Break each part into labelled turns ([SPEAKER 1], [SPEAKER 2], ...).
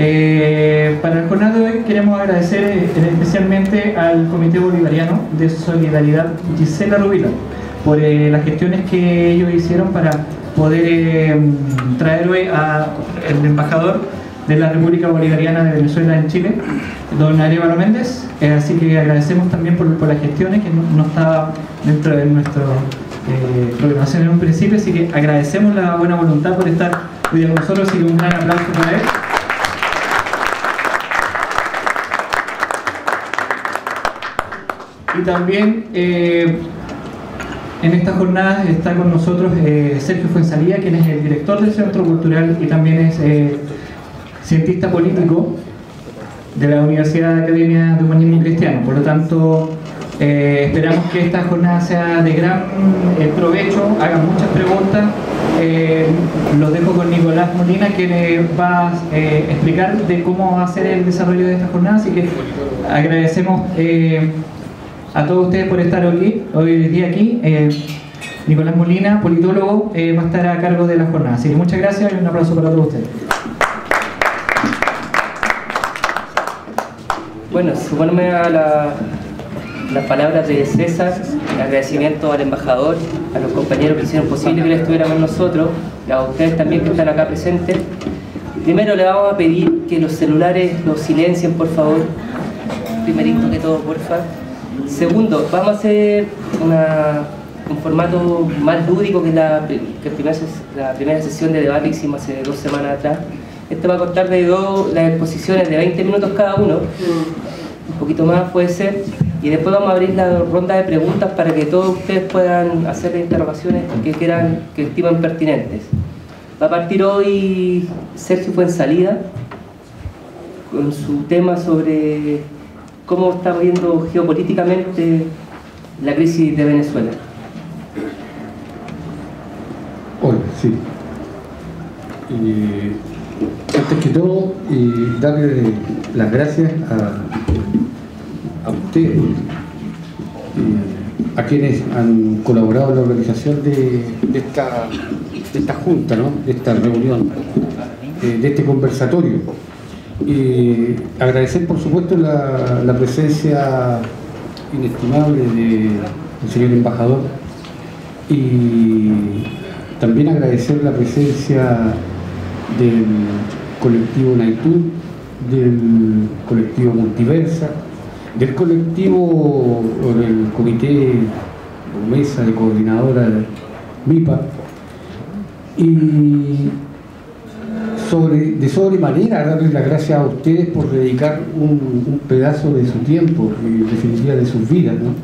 [SPEAKER 1] Para la jornada de hoy queremos agradecer especialmente al Comité Bolivariano de Solidaridad Gisela Rubilo por las gestiones que ellos hicieron para poder traer hoy al embajador de la República Bolivariana de Venezuela en Chile, don Arévalo Méndez. Así que agradecemos también por las gestiones que no estaba dentro de nuestra programación en un principio, así que agradecemos la buena voluntad por estar hoy día con nosotros, así que un gran aplauso para él. Y también en esta jornada está con nosotros Sergio Fuenzalía, quien es el director del Centro Cultural y también es cientista político de la Universidad de Academia de Humanismo Cristiano. Por lo tanto, esperamos que esta jornada sea de gran provecho, hagan muchas preguntas. Los dejo con Nicolás Molina, que va a explicar de cómo va a ser el desarrollo de esta jornada, así que agradecemos a todos ustedes por estar hoy día aquí. Nicolás Molina, politólogo, va a estar a cargo de la jornada. Así que muchas gracias y un aplauso para todos ustedes.
[SPEAKER 2] Bueno, sumarme a las palabras de César, agradecimiento al embajador, a los compañeros que hicieron posible que él estuviera con nosotros, y a ustedes también que están acá presentes. Primero le vamos a pedir que los celulares los silencien, por favor. Primerito que todo, porfa. Segundo, vamos a hacer un formato más lúdico que la primera sesión de debate que hicimos hace 2 semanas atrás. Este va a contar de las exposiciones de 20 minutos cada uno, un poquito más puede ser, y después vamos a abrir la ronda de preguntas para que todos ustedes puedan hacer interrogaciones que estiman pertinentes. Va a partir hoy Sergio Fuenzalía con su tema sobre cómo está viendo geopolíticamente la crisis de Venezuela.
[SPEAKER 3] Hola, sí. Antes que todo, darle las gracias a ustedes, a quienes han colaborado en la organización de esta junta, ¿no? De esta reunión, de este conversatorio. Agradecer, por supuesto, la presencia inestimable del señor embajador, y también agradecer la presencia del colectivo Naitud, del colectivo Multiversa, del colectivo o del comité o mesa de coordinadora de MIPA, y de sobremanera darles las gracias a ustedes por dedicar un pedazo de su tiempo, en definitiva de sus vidas, ¿no?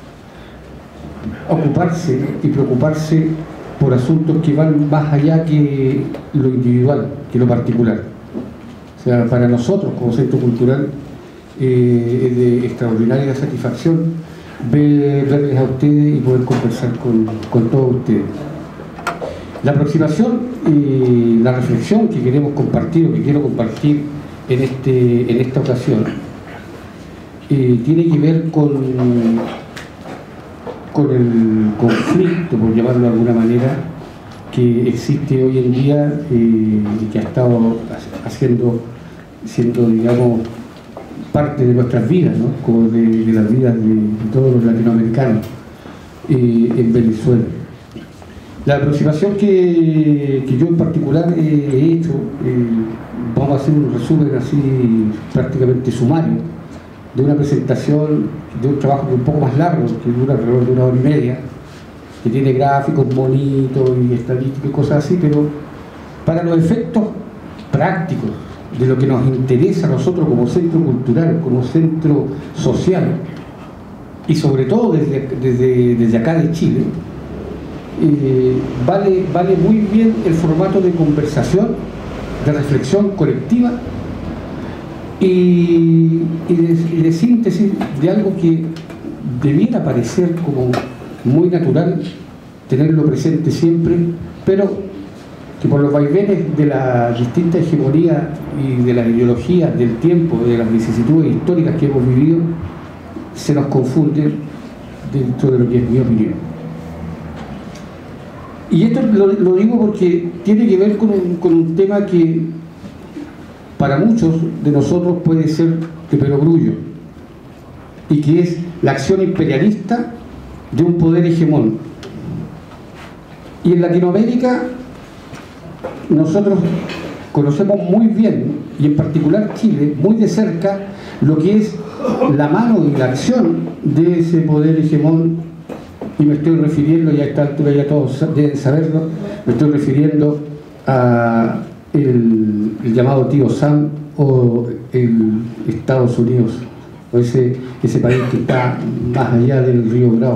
[SPEAKER 3] Ocuparse y preocuparse por asuntos que van más allá que lo individual, que lo particular. O sea, para nosotros como centro cultural es de extraordinaria satisfacción verles a ustedes y poder conversar con todos ustedes. La aproximación y la reflexión que queremos compartir, o que quiero compartir en esta ocasión, tiene que ver con el conflicto, por llamarlo de alguna manera, que existe hoy en día y que ha estado siendo, digamos, parte de nuestras vidas, ¿no? Como de las vidas de todos los latinoamericanos en Venezuela. La aproximación que yo en particular he hecho, vamos a hacer un resumen así prácticamente sumario, de una presentación, de un trabajo un poco más largo, que dura alrededor de 1 hora y media, que tiene gráficos bonitos y estadísticas y cosas así, pero para los efectos prácticos de lo que nos interesa a nosotros como centro cultural, como centro social, y sobre todo desde acá de Chile, vale muy bien el formato de conversación, de reflexión colectiva y de síntesis de algo que debiera parecer como muy natural tenerlo presente siempre, pero que por los vaivenes de la distinta hegemonía y de las ideologías del tiempo, de las vicisitudes históricas que hemos vivido, se nos confunde dentro de lo que es mi opinión. Y esto lo digo porque tiene que ver con un tema que para muchos de nosotros puede ser de perogrullo, y que es la acción imperialista de un poder hegemón. Y en Latinoamérica nosotros conocemos muy bien, y en particular Chile, muy de cerca, lo que es la mano y la acción de ese poder hegemón, y me estoy refiriendo, y a esta altura ya todos deben saberlo, me estoy refiriendo a el llamado tío Sam, o el Estados Unidos, o ese país que está más allá del río Bravo.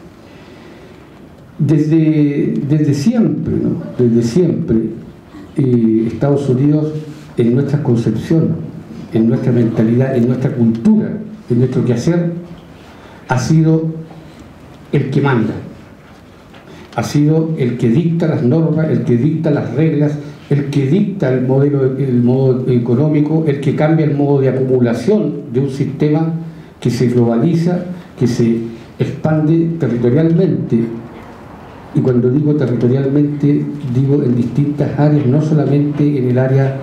[SPEAKER 3] Desde siempre, ¿no? Desde siempre, Estados Unidos, en nuestra concepción, en nuestra mentalidad, en nuestra cultura, en nuestro quehacer, ha sido el que manda, ha sido el que dicta las normas, el que dicta las reglas, el que dicta el modo económico, el que cambia el modo de acumulación de un sistema que se globaliza, que se expande territorialmente. Y cuando digo territorialmente, digo en distintas áreas, no solamente en el área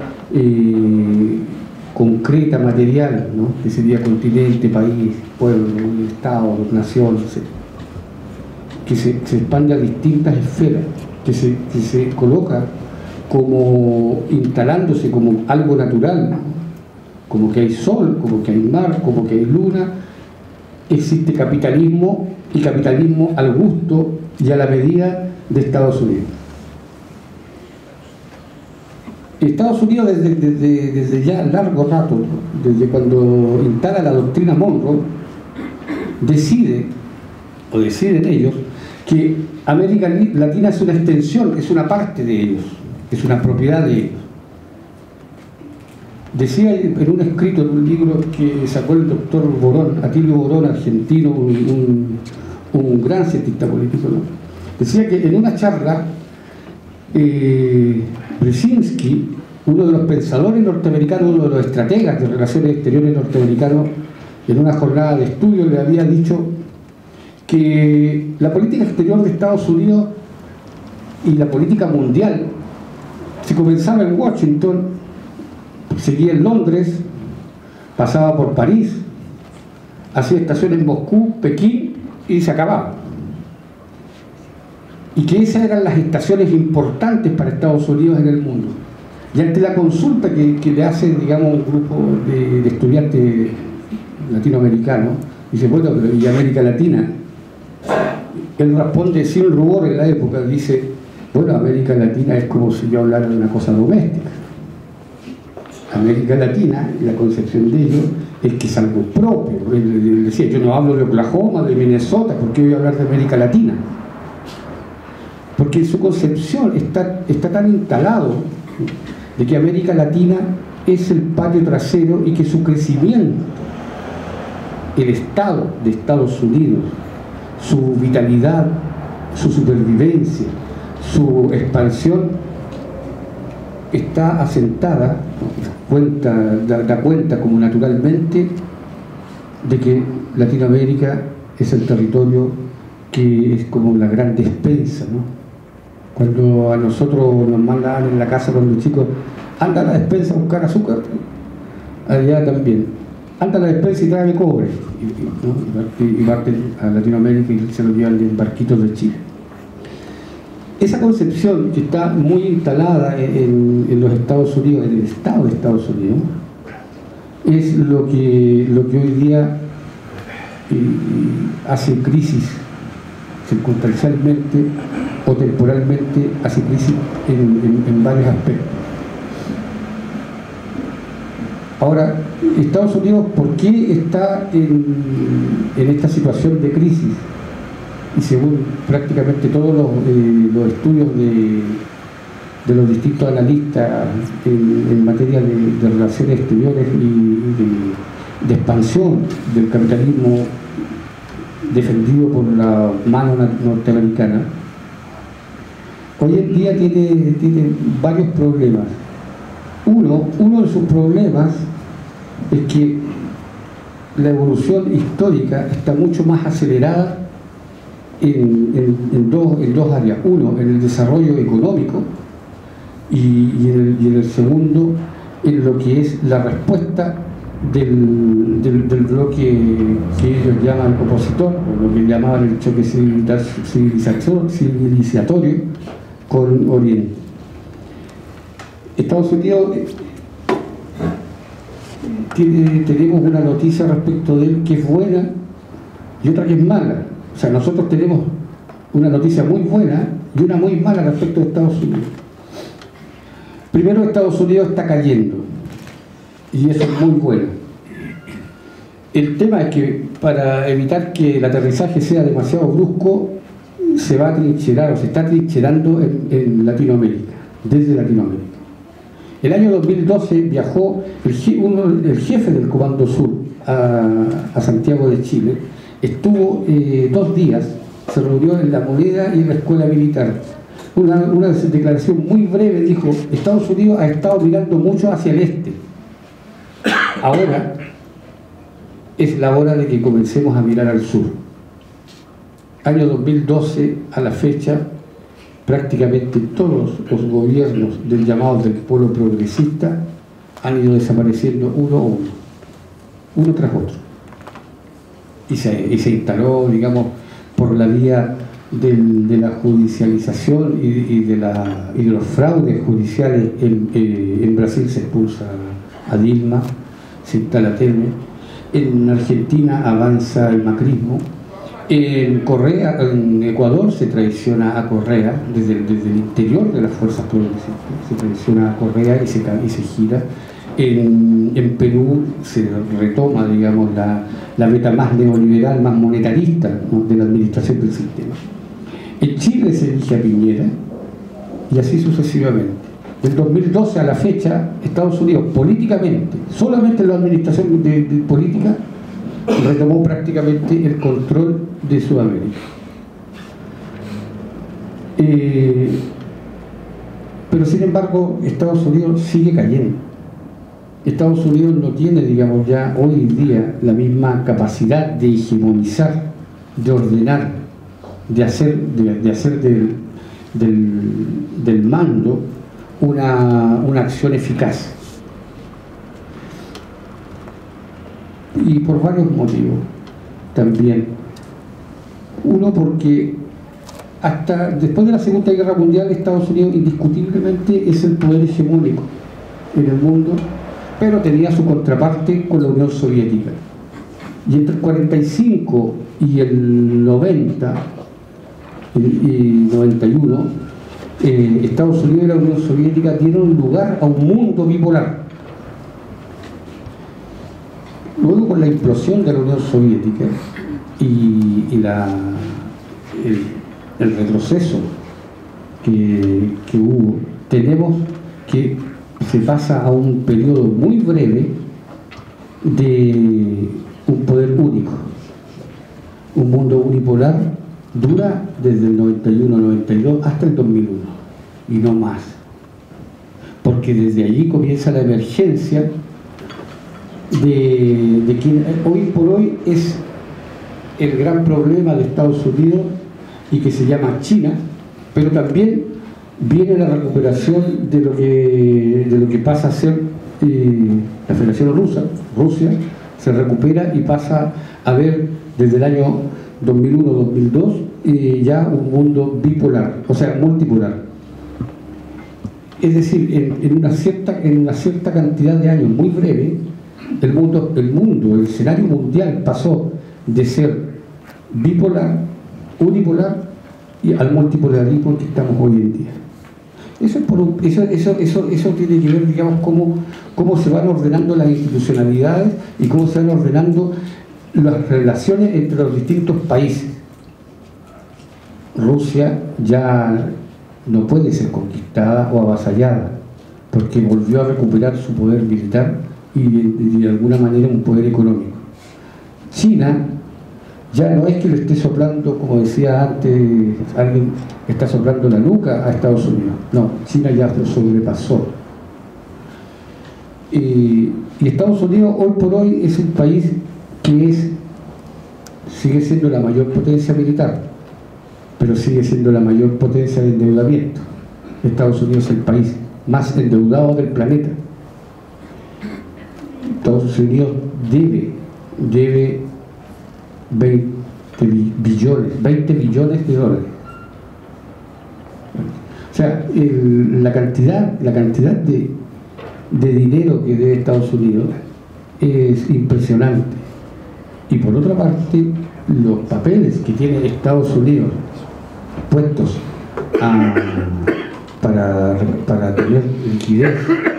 [SPEAKER 3] concreta, material, ¿no? Que sería continente, país, pueblo, estado, nación, que se expande a distintas esferas, que se coloca como instalándose como algo natural, ¿no? Como que hay sol, como que hay mar, como que hay luna. Existe capitalismo, y capitalismo al gusto y a la medida de Estados Unidos. Estados Unidos desde ya largo rato, ¿no? Desde cuando instala la doctrina Monroe, deciden ellos que América Latina es una extensión, es una parte de ellos, es una propiedad de ellos. Decía en un escrito, en un libro que sacó el doctor Borón, Atilio Borón, argentino, un gran cientista político, ¿no? Decía que en una charla Brzezinski, uno de los pensadores norteamericanos, uno de los estrategas de relaciones exteriores norteamericanos, en una jornada de estudio le había dicho que la política exterior de Estados Unidos y la política mundial se comenzaba en Washington, seguía en Londres, pasaba por París, hacía estaciones en Moscú, Pekín y se acababa. Y que esas eran las estaciones importantes para Estados Unidos en el mundo. Y ante la consulta que le hace, digamos, un grupo de estudiantes latinoamericanos, dice, bueno, pero ¿y América Latina? Él responde sin rubor en la época, dice, bueno, América Latina es como si yo hablara de una cosa doméstica. América Latina, la concepción de ellos, es que es algo propio. Él decía, yo no hablo de Oklahoma, de Minnesota, ¿por qué voy a hablar de América Latina? Porque en su concepción está tan instalado de que América Latina es el patio trasero y que su crecimiento, el Estado de Estados Unidos, su vitalidad, su supervivencia, su expansión, está asentada, da cuenta como naturalmente de que Latinoamérica es el territorio que es como la gran despensa, ¿no? Cuando a nosotros nos mandan en la casa cuando chicos, anda a la despensa a buscar azúcar, allá también, anda a la despensa y tráeme cobre, ¿no? Y parten a Latinoamérica y se lo llevan en barquitos de Chile. Esa concepción que está muy instalada en los Estados Unidos, en el Estado de Estados Unidos, es lo que hoy día hace crisis circunstancialmente o temporalmente, hace crisis en varios aspectos. Ahora, Estados Unidos, ¿por qué está en esta situación de crisis? Y según prácticamente todos los estudios de los distintos analistas en materia de relaciones exteriores y de expansión del capitalismo defendido por la mano norteamericana, hoy en día tiene varios problemas. Uno de sus problemas es que la evolución histórica está mucho más acelerada en dos áreas. Uno, en el desarrollo económico y en el segundo, en lo que es la respuesta del bloque que ellos llaman opositor, o lo que llamaban el choque civilizatorio con Oriente. Estados Unidos tenemos una noticia respecto de él que es buena y otra que es mala. O sea, nosotros tenemos una noticia muy buena y una muy mala respecto de Estados Unidos. Primero, Estados Unidos está cayendo y eso es muy bueno. El tema es que para evitar que el aterrizaje sea demasiado brusco, se va a trincherar o se está trincherando en Latinoamérica, desde Latinoamérica. El año 2012 viajó el jefe del Comando Sur a Santiago de Chile, estuvo 2 días, se reunió en La Moneda y en la Escuela Militar. Una declaración muy breve, dijo: Estados Unidos ha estado mirando mucho hacia el este. Ahora es la hora de que comencemos a mirar al sur. Año 2012 a la fecha, prácticamente todos los gobiernos del llamado del polo progresista han ido desapareciendo uno tras otro. Y se instaló, digamos, por la vía de la judicialización y de los fraudes judiciales. En Brasil se expulsa a Dilma, se instala Temer. En Argentina avanza el macrismo. En Ecuador se traiciona a Correa desde el interior de las fuerzas progresistas, se traiciona a Correa y se gira. En Perú se retoma, digamos, la meta más neoliberal, más monetarista, ¿no?, de la administración del sistema. En Chile se elige a Piñera y así sucesivamente. Del 2012 a la fecha, Estados Unidos políticamente, solamente en la administración de política, retomó prácticamente el control de Sudamérica. Pero sin embargo, Estados Unidos sigue cayendo. Estados Unidos no tiene, digamos, ya hoy en día la misma capacidad de hegemonizar, de ordenar, de hacer del mando una acción eficaz. Y por varios motivos también. Uno, porque hasta después de la Segunda Guerra Mundial, Estados Unidos indiscutiblemente es el poder hegemónico en el mundo, pero tenía su contraparte con la Unión Soviética. Y entre el 45 y el 90 y 91, Estados Unidos y la Unión Soviética dieron lugar a un mundo bipolar. Luego, con la implosión de la Unión Soviética y el retroceso que hubo, tenemos que se pasa a un periodo muy breve de un poder único. Un mundo unipolar dura desde el 91-92 hasta el 2001 y no más, porque desde allí comienza la emergencia de quien hoy por hoy es el gran problema de Estados Unidos y que se llama China, pero también viene la recuperación de lo que pasa a ser la Federación Rusia se recupera y pasa a ver desde el año 2001-2002 ya un mundo bipolar, o sea, multipolar. Es decir, en una cierta cantidad de años muy breve, el escenario mundial pasó de ser bipolar, unipolar y al multipolarismo que estamos hoy en día. Eso tiene que ver, digamos, cómo se van ordenando las institucionalidades y cómo se van ordenando las relaciones entre los distintos países. Rusia ya no puede ser conquistada o avasallada porque volvió a recuperar su poder militar y de alguna manera un poder económico. China ya no es que le esté soplando, como decía antes, alguien está soplando la nuca a Estados Unidos. No, China ya lo sobrepasó. Y Estados Unidos hoy por hoy es un país que sigue siendo la mayor potencia militar, pero sigue siendo la mayor potencia de endeudamiento. Estados Unidos es el país más endeudado del planeta. Estados Unidos debe 20 billones de dólares. O sea, la cantidad de dinero que debe Estados Unidos es impresionante. Y por otra parte, los papeles que tiene Estados Unidos puestos para tener liquidez,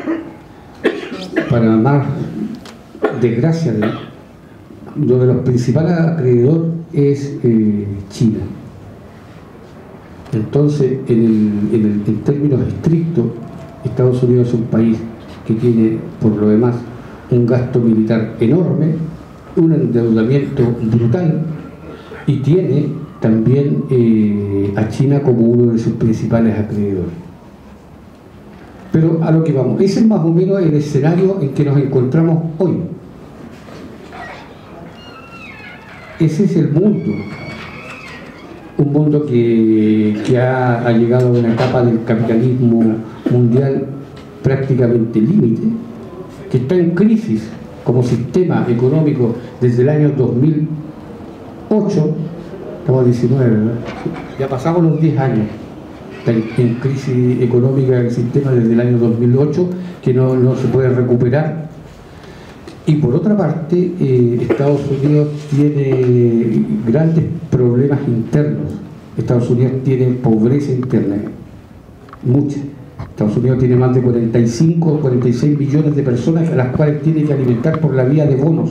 [SPEAKER 3] para más desgracia, uno de los principales acreedores es China. Entonces, en términos estrictos, Estados Unidos es un país que tiene, por lo demás, un gasto militar enorme, un endeudamiento brutal, y tiene también a China como uno de sus principales acreedores. Pero a lo que vamos, ese es más o menos el escenario en que nos encontramos hoy. Ese es el mundo. Un mundo que ha llegado a una etapa del capitalismo mundial prácticamente límite, que está en crisis como sistema económico desde el año 2008, estamos 19, ¿verdad? Ya pasamos los 10 años, está en crisis económica el sistema desde el año 2008, que no se puede recuperar. Y por otra parte, Estados Unidos tiene grandes problemas internos. Estados Unidos tiene pobreza interna, mucha. Estados Unidos tiene más de 45 o 46 millones de personas a las cuales tiene que alimentar por la vía de bonos.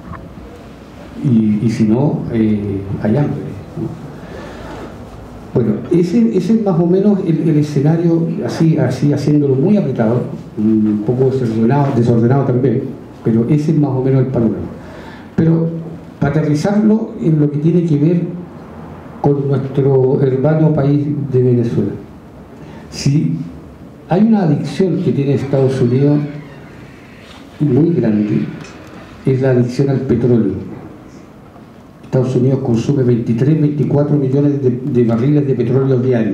[SPEAKER 3] Y si no, hay hambre, ¿no? Bueno, ese es más o menos el escenario, así haciéndolo muy apretado, un poco desordenado también. Pero ese es más o menos el panorama. Pero para aterrizarlo en lo que tiene que ver con nuestro hermano país de Venezuela. Si hay una adicción que tiene Estados Unidos muy grande, es la adicción al petróleo. Estados Unidos consume 24 millones de barriles de petróleo diarios.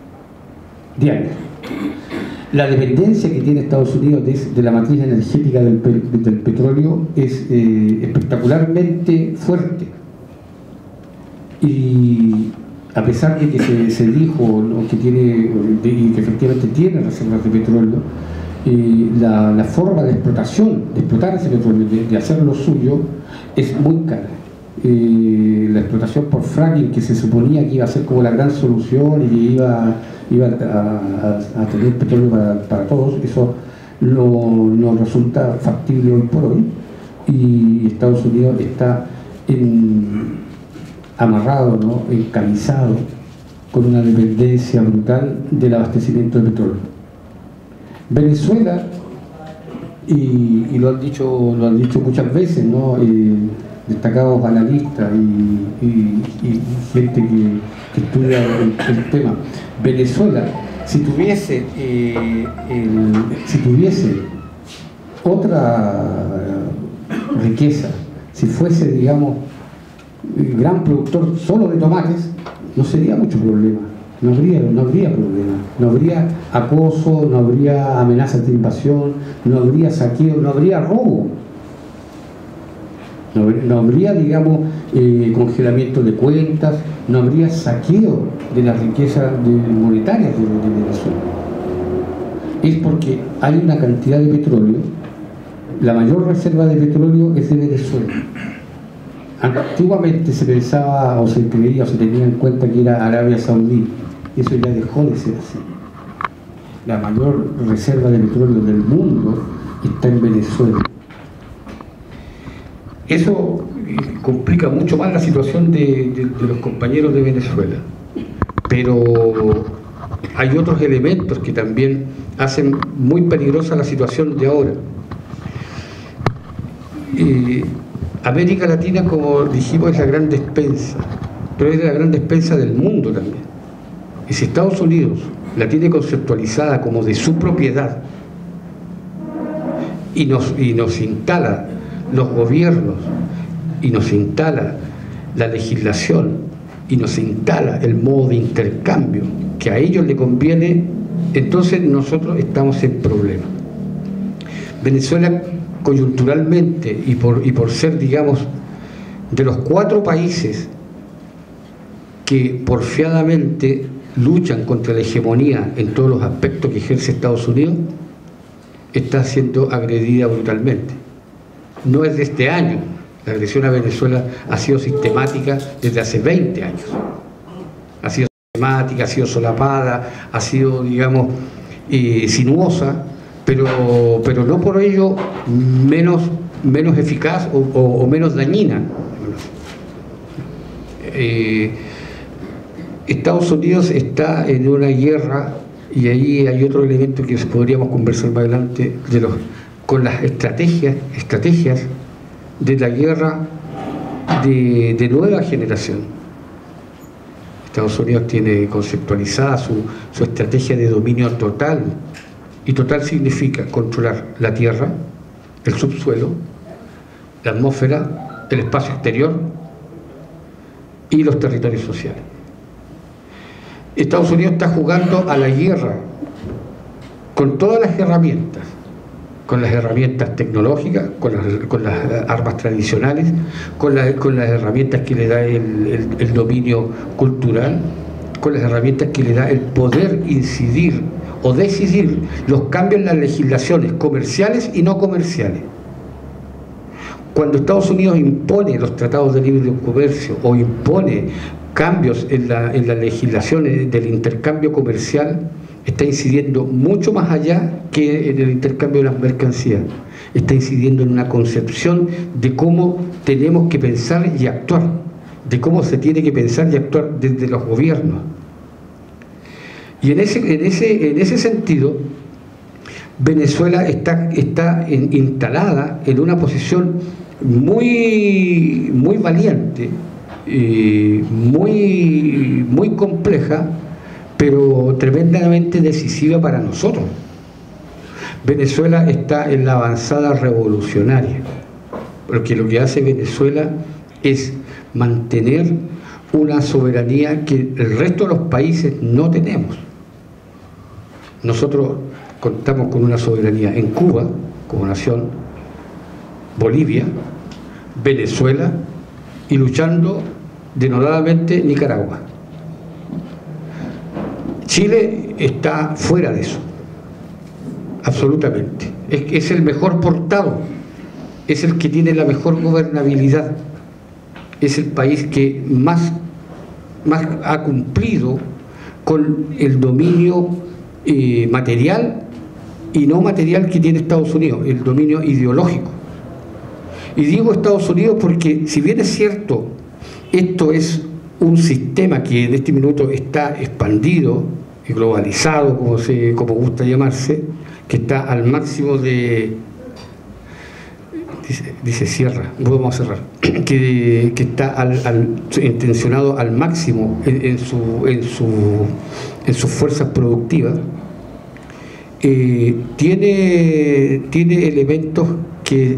[SPEAKER 3] La dependencia que tiene Estados Unidos de la matriz energética del petróleo es espectacularmente fuerte. Y a pesar de que se dijo, ¿no?, que tiene, y que efectivamente tiene reservas de petróleo, la forma de explotar ese petróleo, de hacer lo suyo, es muy cara. La explotación por fracking, que se suponía que iba a ser como la gran solución y que iba a tener petróleo para todos, eso no resulta factible hoy por hoy, y Estados Unidos está amarrado, ¿no?, encamisado con una dependencia brutal del abastecimiento de petróleo. Venezuela, y lo han dicho muchas veces, ¿no?, destacados analistas y gente que estudia el tema. Venezuela, si tuviese otra riqueza, si fuese, digamos, gran productor solo de tomates, no sería mucho problema, no habría problema, no habría acoso, no habría amenazas de invasión, no habría saqueo, no habría robo. No habría, digamos, congelamiento de cuentas, no habría saqueo de las riquezas monetarias de Venezuela. Es porque hay una cantidad de petróleo, la mayor reserva de petróleo es de Venezuela. Antiguamente se pensaba, o se creía, o se tenía en cuenta que era Arabia Saudí. Eso ya dejó de ser así. La mayor reserva de petróleo del mundo está en Venezuela. Eso complica mucho más la situación de los compañeros de Venezuela, pero hay otros elementos que también hacen muy peligrosa la situación de ahora. América Latina, como dijimos, es la gran despensa, pero es la gran despensa del mundo también. Y si Estados Unidos la tiene conceptualizada como de su propiedad y nos instala los gobiernos, y nos instala la legislación, y nos instala el modo de intercambio que a ellos les conviene, entonces nosotros estamos en problemas. Venezuela coyunturalmente y por ser, digamos, de los 4 países que porfiadamente luchan contra la hegemonía en todos los aspectos que ejerce Estados Unidos, está siendo agredida brutalmente. No es de este año, la agresión a Venezuela ha sido sistemática desde hace 20 años. Ha sido sistemática, ha sido solapada, ha sido, digamos, sinuosa, pero no por ello menos eficaz o menos dañina. Estados Unidos está en una guerra, y ahí hay otro elemento que podríamos conversar más adelante, con las estrategias de la guerra de nueva generación. Estados Unidos tiene conceptualizada su estrategia de dominio total, y total significa controlar la tierra, el subsuelo, la atmósfera, el espacio exterior y los territorios sociales. Estados Unidos está jugando a la guerra con todas las herramientas, con las herramientas tecnológicas, con las armas tradicionales, con las herramientas que le da el dominio cultural, con las herramientas que le da el poder incidir o decidir los cambios en las legislaciones comerciales y no comerciales. Cuando Estados Unidos impone los tratados de libre comercio o impone cambios en las legislaciones del intercambio comercial, está incidiendo mucho más allá que en el intercambio de las mercancías. Está incidiendo en una concepción de cómo tenemos que pensar y actuar, de cómo se tiene que pensar y actuar desde los gobiernos. Y en ese sentido, Venezuela está instalada en una posición muy valiente, muy compleja, pero tremendamente decisiva para nosotros. Venezuela está en la avanzada revolucionaria, porque lo que hace Venezuela es mantener una soberanía que el resto de los países no tenemos. Nosotros contamos con una soberanía en Cuba, como nación, Bolivia, Venezuela y luchando denodadamente Nicaragua. Chile está fuera de eso, absolutamente. Es el mejor portado, es el que tiene la mejor gobernabilidad, es el país que más ha cumplido con el dominio material y no material que tiene Estados Unidos, el dominio ideológico. Y digo Estados Unidos porque, si bien es cierto, esto es un sistema que en este minuto está expandido y globalizado, como gusta llamarse, que está al máximo de... Dice cierra, vamos a cerrar, que está intencionado al máximo en sus fuerzas productivas, tiene elementos que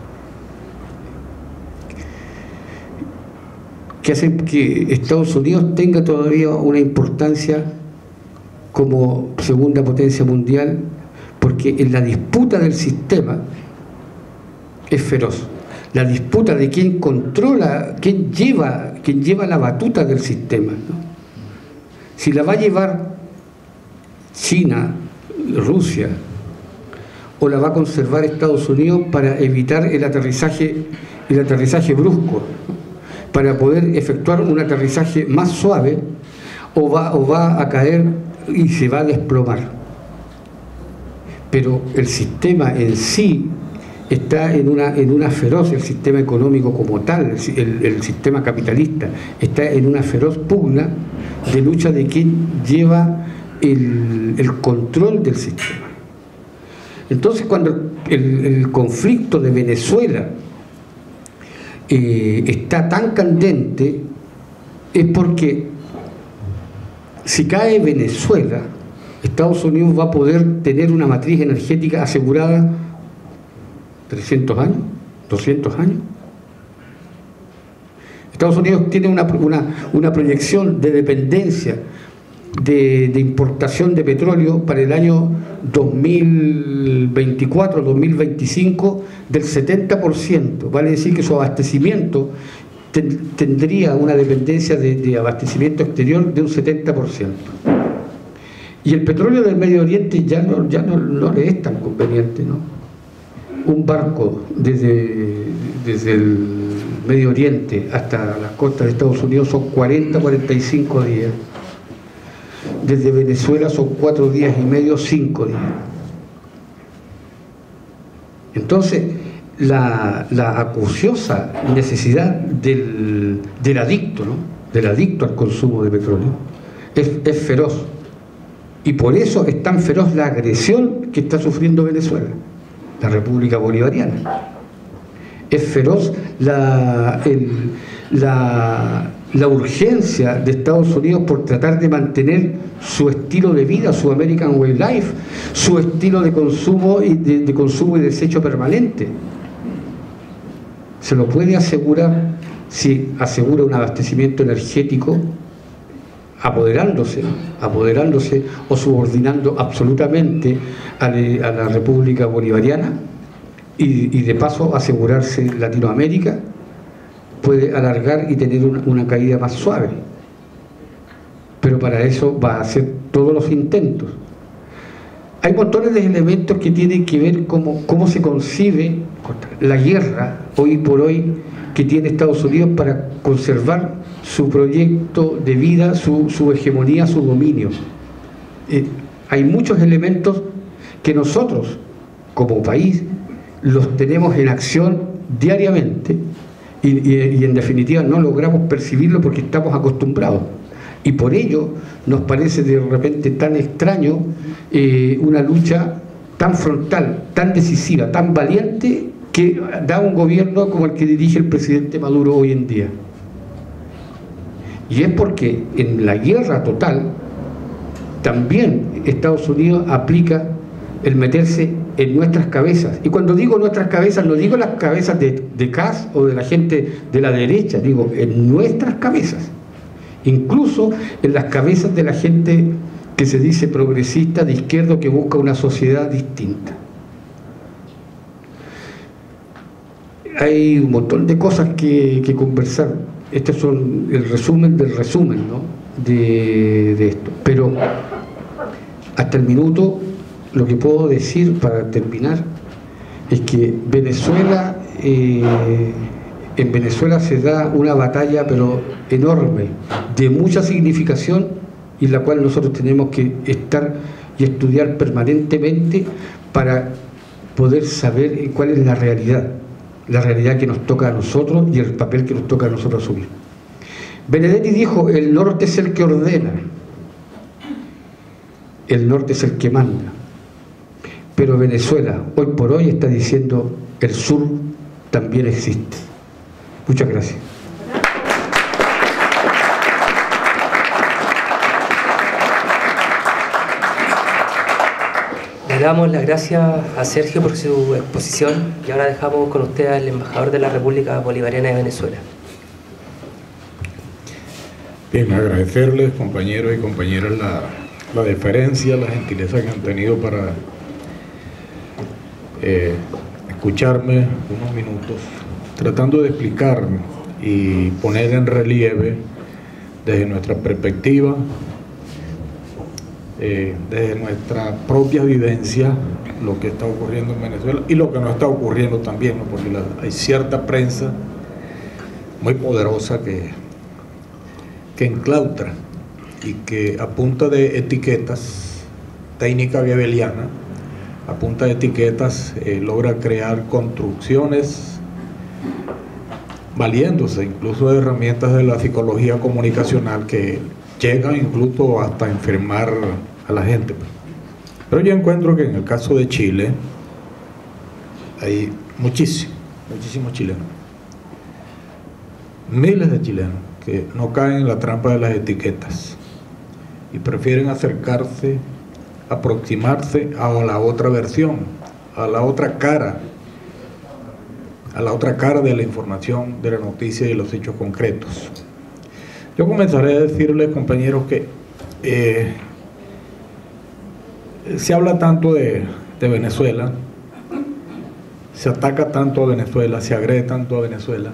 [SPEAKER 3] hacen que Estados Unidos tenga todavía una importancia como segunda potencia mundial, porque en la disputa del sistema es feroz. La disputa de quién controla, quién lleva la batuta del sistema, ¿no? Si la va a llevar China, Rusia, o la va a conservar Estados Unidos para evitar el aterrizaje brusco, para poder efectuar un aterrizaje más suave, o va a caer y se va a desplomar. Pero el sistema en sí está en una feroz, el sistema económico como tal, el sistema capitalista, está en una feroz pugna de lucha de quien lleva el control del sistema. Entonces, cuando el conflicto de Venezuela está tan candente, es porque si cae Venezuela, Estados Unidos va a poder tener una matriz energética asegurada 300 años, 200 años. Estados Unidos tiene una proyección de dependencia de importación de petróleo para el año 2024-2025 del 70%. Vale decir que su abastecimiento tendría una dependencia de abastecimiento exterior de un 70%. Y el petróleo del Medio Oriente ya no le es tan conveniente, ¿no? Un barco desde el Medio Oriente hasta las costas de Estados Unidos son 40-45 días. Desde Venezuela son 4 días y medio, 5 días. Entonces, la acuciosa necesidad del adicto, ¿no? Del adicto al consumo de petróleo es feroz. Y por eso es tan feroz la agresión que está sufriendo Venezuela, la República Bolivariana. Es feroz la urgencia de Estados Unidos por tratar de mantener su estilo de vida, su American Way Life, su estilo de consumo y de consumo y desecho permanente. Se lo puede asegurar si asegura un abastecimiento energético apoderándose o subordinando absolutamente a la República Bolivariana y de paso asegurarse Latinoamérica. Puede alargar y tener una caída más suave, pero para eso va a hacer todos los intentos. Hay montones de elementos que tienen que ver cómo se concibe la guerra hoy por hoy que tiene Estados Unidos para conservar su proyecto de vida, su hegemonía, su dominio. Hay muchos elementos que nosotros como país los tenemos en acción diariamente y en definitiva no logramos percibirlo porque estamos acostumbrados, y por ello nos parece de repente tan extraño una lucha tan frontal, tan decisiva, tan valiente que da un gobierno como el que dirige el presidente Maduro hoy en día. Y es porque en la guerra total también Estados Unidos aplica el meterse en nuestras cabezas. Y cuando digo nuestras cabezas, no digo las cabezas de Kass o de la gente de la derecha, digo en nuestras cabezas. Incluso en las cabezas de la gente que se dice progresista, de izquierda, que busca una sociedad distinta. Hay un montón de cosas que conversar. Este son el resumen del resumen, ¿no? de esto. Pero hasta el minuto lo que puedo decir para terminar es que Venezuela, en Venezuela se da una batalla pero enorme, de mucha significación, y en la cual nosotros tenemos que estar y estudiar permanentemente para poder saber cuál es la realidad que nos toca a nosotros y el papel que nos toca a nosotros asumir. Benedetti dijo: el norte es el que ordena, el norte es el que manda. Pero Venezuela hoy por hoy está diciendo: el sur también existe. Muchas gracias.
[SPEAKER 2] Le damos las gracias a Sergio por su exposición y ahora dejamos con usted al embajador de la República Bolivariana de Venezuela.
[SPEAKER 4] Bien, agradecerles, compañeros y compañeras, la deferencia, la gentileza que han tenido para escucharme unos minutos, tratando de explicar y poner en relieve desde nuestra perspectiva, desde nuestra propia vivencia, lo que está ocurriendo en Venezuela y lo que no está ocurriendo también, ¿no? Porque hay cierta prensa muy poderosa que enclaustra y que a punta de etiquetas, técnica goebbeliana, a punta de etiquetas logra crear construcciones valiéndose incluso de herramientas de la psicología comunicacional que llegan incluso hasta enfermar a la gente. Pero yo encuentro que en el caso de Chile hay muchísimos chilenos, miles de chilenos que no caen en la trampa de las etiquetas y prefieren acercarse, aproximarse a la otra versión, a la otra cara de la información, de la noticia y de los hechos concretos. Yo comenzaré a decirles, compañeros, que Se habla tanto de Venezuela, se ataca tanto a Venezuela, se agrede tanto a Venezuela,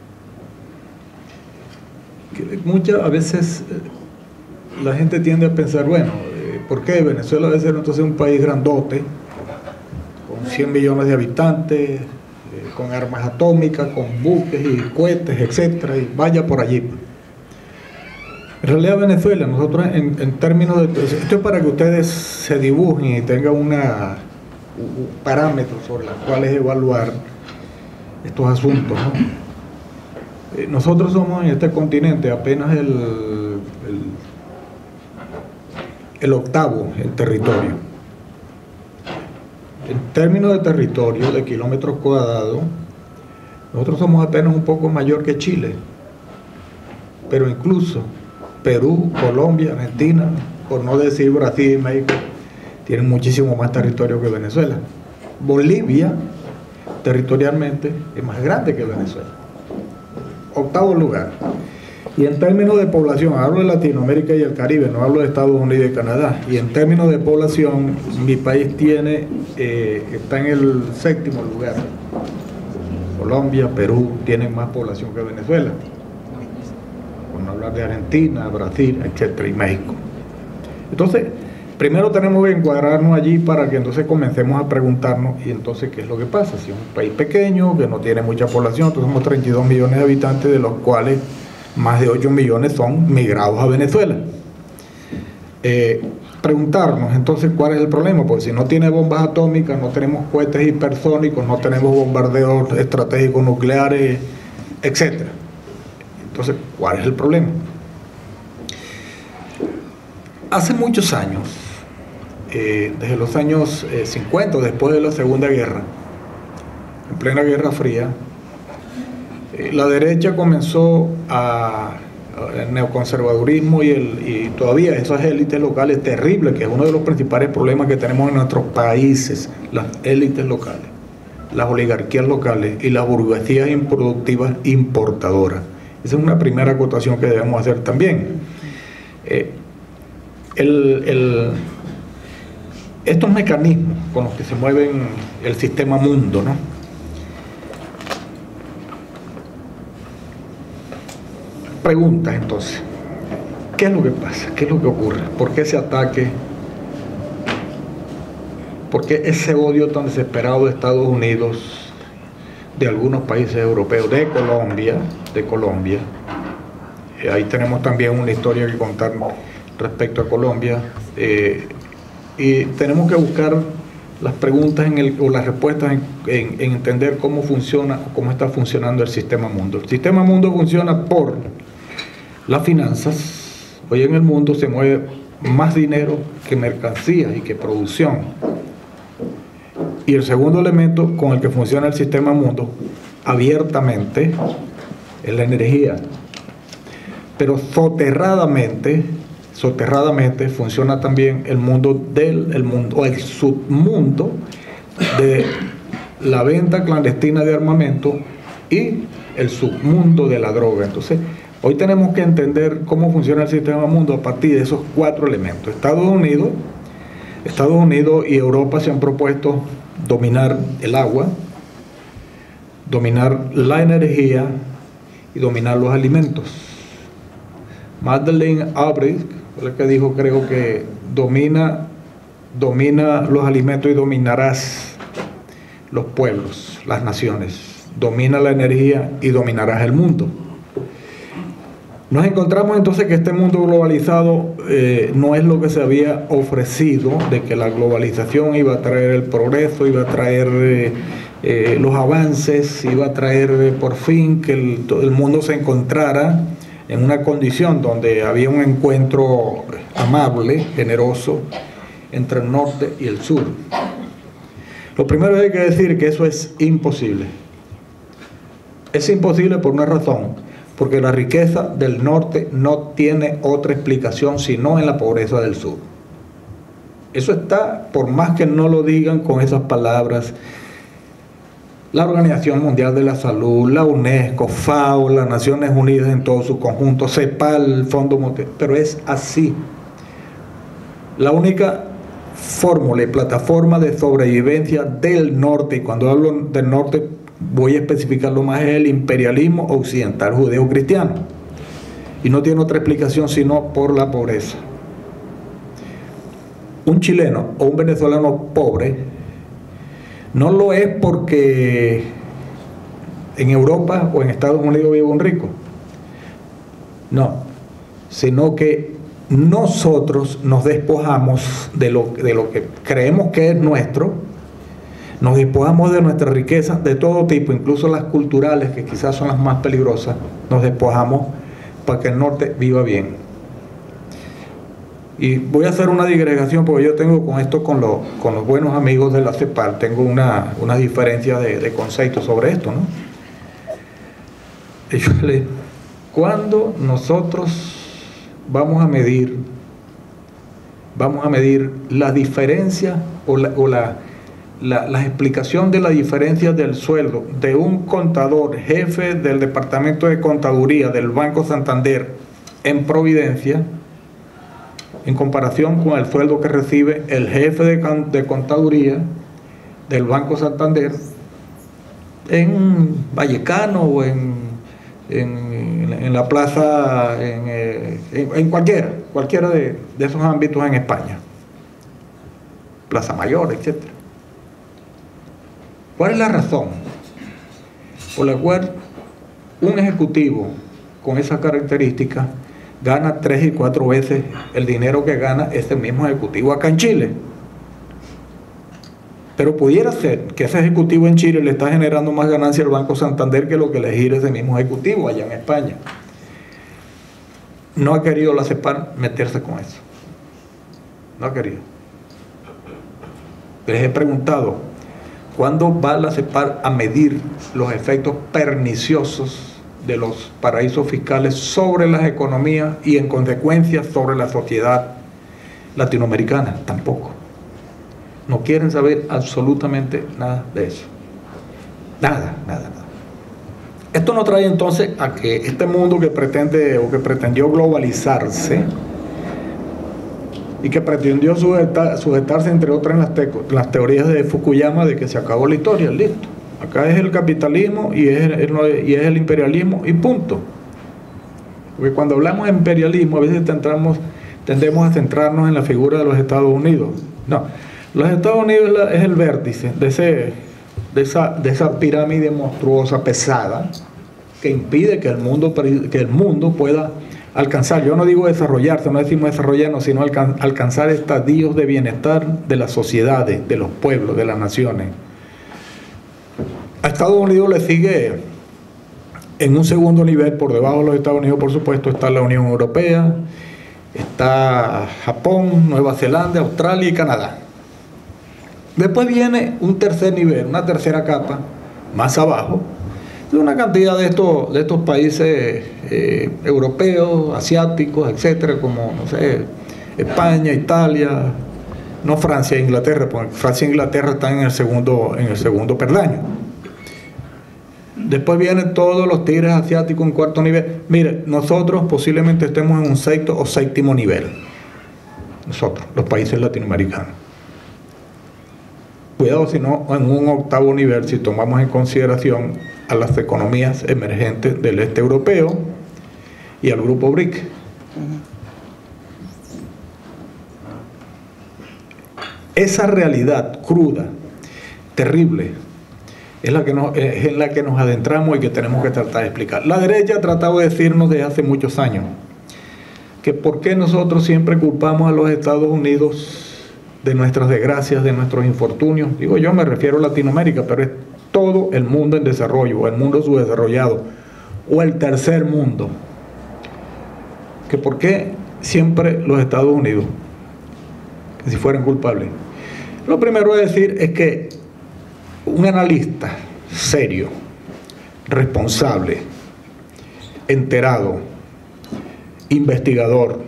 [SPEAKER 4] que a veces la gente tiende a pensar, bueno, ¿por qué Venezuela debe ser entonces un país grandote, con 100 millones de habitantes, con armas atómicas, con buques y cohetes, etcétera, y vaya por allí? En realidad Venezuela, nosotros en términos de... Esto es para que ustedes se dibujen y tengan un parámetro sobre los cuales evaluar estos asuntos, ¿no? Nosotros somos en este continente apenas el octavo en territorio. En términos de territorio, de kilómetros cuadrados, nosotros somos apenas un poco mayor que Chile, pero incluso Perú, Colombia, Argentina, por no decir Brasil y México, tienen muchísimo más territorio que Venezuela. Bolivia, territorialmente, es más grande que Venezuela. Octavo lugar. Y en términos de población, hablo de Latinoamérica y el Caribe, no hablo de Estados Unidos y Canadá. Y en términos de población, mi país está en el séptimo lugar. Colombia, Perú tienen más población que Venezuela. Por no hablar de Argentina, Brasil, etcétera, y México. Entonces, primero tenemos que encuadrarnos allí para que entonces comencemos a preguntarnos, y entonces, ¿qué es lo que pasa? Si es un país pequeño, que no tiene mucha población, entonces somos 32 millones de habitantes, de los cuales más de 8 millones son migrados a Venezuela. Preguntarnos entonces cuál es el problema, porque si no tiene bombas atómicas, no tenemos cohetes hipersónicos, no tenemos bombardeos estratégicos nucleares, etcétera. Entonces, ¿cuál es el problema? Hace muchos años, desde los años 50, después de la Segunda Guerra, en plena Guerra Fría, la derecha comenzó el neoconservadurismo y todavía esas élites locales terribles, que es uno de los principales problemas que tenemos en nuestros países, las élites locales, las oligarquías locales y las burguesías improductivas importadoras. Esa es una primera acotación que debemos hacer también. Estos mecanismos con los que se mueven el sistema mundo, ¿no? Preguntas entonces, ¿qué es lo que pasa? ¿Qué es lo que ocurre? ¿Por qué ese ataque? ¿Por qué ese odio tan desesperado de Estados Unidos, de algunos países europeos, de Colombia? Ahí tenemos también una historia que contar respecto a Colombia, y tenemos que buscar las preguntas o las respuestas en entender cómo funciona, cómo está funcionando el sistema mundo. El sistema mundo funciona por las finanzas. Hoy en el mundo se mueve más dinero que mercancías y que producción. Y el segundo elemento con el que funciona el sistema mundo abiertamente es la energía. Pero soterradamente funciona también el mundo o el submundo de la venta clandestina de armamento y el submundo de la droga. Entonces, hoy tenemos que entender cómo funciona el sistema mundo a partir de esos 4 elementos. Estados Unidos y Europa se han propuesto dominar el agua, dominar la energía y dominar los alimentos. Madeleine Albright fue la que dijo, creo que domina los alimentos y dominarás los pueblos, las naciones. Domina la energía y dominarás el mundo. Nos encontramos entonces que este mundo globalizado no es lo que se había ofrecido, de que la globalización iba a traer el progreso, iba a traer los avances, iba a traer por fin que el mundo se encontrara en una condición donde había un encuentro amable, generoso, entre el norte y el sur. Lo primero que hay que decir que eso es imposible. Es imposible por una razón, porque la riqueza del norte no tiene otra explicación sino en la pobreza del sur. Eso está, por más que no lo digan con esas palabras, la Organización Mundial de la Salud, la UNESCO, FAO, las Naciones Unidas en todo su conjunto, CEPAL, Fondo Monetario, pero es así. La única fórmula y plataforma de sobrevivencia del norte, y cuando hablo del norte voy a especificarlo más, es el imperialismo occidental judeo-cristiano. Y no tiene otra explicación sino por la pobreza. Un chileno o un venezolano pobre no lo es porque en Europa o en Estados Unidos vive un rico. No, sino que nosotros nos despojamos de lo que creemos que es nuestro, nos despojamos de nuestra riqueza de todo tipo, incluso las culturales, que quizás son las más peligrosas, nos despojamos para que el norte viva bien. Y voy a hacer una digregación, porque yo tengo con esto, con los buenos amigos de la CEPAL, tengo una diferencia de conceptos sobre esto, ¿no? Cuando nosotros vamos a medir la diferencia o la explicación de la diferencia del sueldo de un contador jefe del departamento de contaduría del Banco Santander en Providencia en comparación con el sueldo que recibe el jefe de contaduría del Banco Santander en Vallecano o en la plaza, en cualquiera de esos ámbitos en España, Plaza Mayor, etc. ¿Cuál es la razón por la cual un ejecutivo con esas características gana 3 y 4 veces el dinero que gana ese mismo ejecutivo acá en Chile? Pero pudiera ser que ese ejecutivo en Chile le está generando más ganancia al Banco Santander que lo que le gira ese mismo ejecutivo allá en España. No ha querido la CEPAL meterse con eso. No ha querido. Les he preguntado, ¿cuándo va la CEPAL a medir los efectos perniciosos de los paraísos fiscales sobre las economías y en consecuencia sobre la sociedad latinoamericana? Tampoco. No quieren saber absolutamente nada de eso. Nada. Esto nos trae entonces a que este mundo que pretende o que pretendió globalizarse y que pretendió sujetarse entre otras en las teorías de Fukuyama de que se acabó la historia, listo. Acá es el capitalismo y es el imperialismo y punto. Porque cuando hablamos de imperialismo a veces tendemos a centrarnos en la figura de los Estados Unidos. No. Los Estados Unidos es el vértice de esa pirámide monstruosa, pesada, que impide que el mundo pueda alcanzar, yo no digo desarrollarse, no decimos desarrollarnos, sino alcanzar estadios de bienestar de las sociedades, de los pueblos, de las naciones. A Estados Unidos le sigue en un segundo nivel, por debajo de los Estados Unidos, por supuesto, está la Unión Europea, está Japón, Nueva Zelanda, Australia y Canadá. Después viene un tercer nivel, una tercera capa, más abajo, de una cantidad de estos países europeos, asiáticos, etcétera, como, no sé, España, Italia, no Francia e Inglaterra, porque Francia e Inglaterra están en el segundo peldaño. Después vienen todos los tigres asiáticos en cuarto nivel. Mire, nosotros posiblemente estemos en un sexto o séptimo nivel. Nosotros, los países latinoamericanos. Cuidado si no en un octavo nivel, si tomamos en consideración a las economías emergentes del este europeo y al grupo BRIC. Esa realidad cruda, terrible, es en la que nos adentramos y que tenemos que tratar de explicar. La derecha ha tratado de decirnos desde hace muchos años que por qué nosotros siempre culpamos a los Estados Unidos de nuestras desgracias, de nuestros infortunios. Digo, yo me refiero a Latinoamérica, pero es todo el mundo en desarrollo, o el mundo subdesarrollado, o el tercer mundo. Que por qué siempre los Estados Unidos, que si fueran culpables. Lo primero a decir es que un analista serio, responsable, enterado, investigador,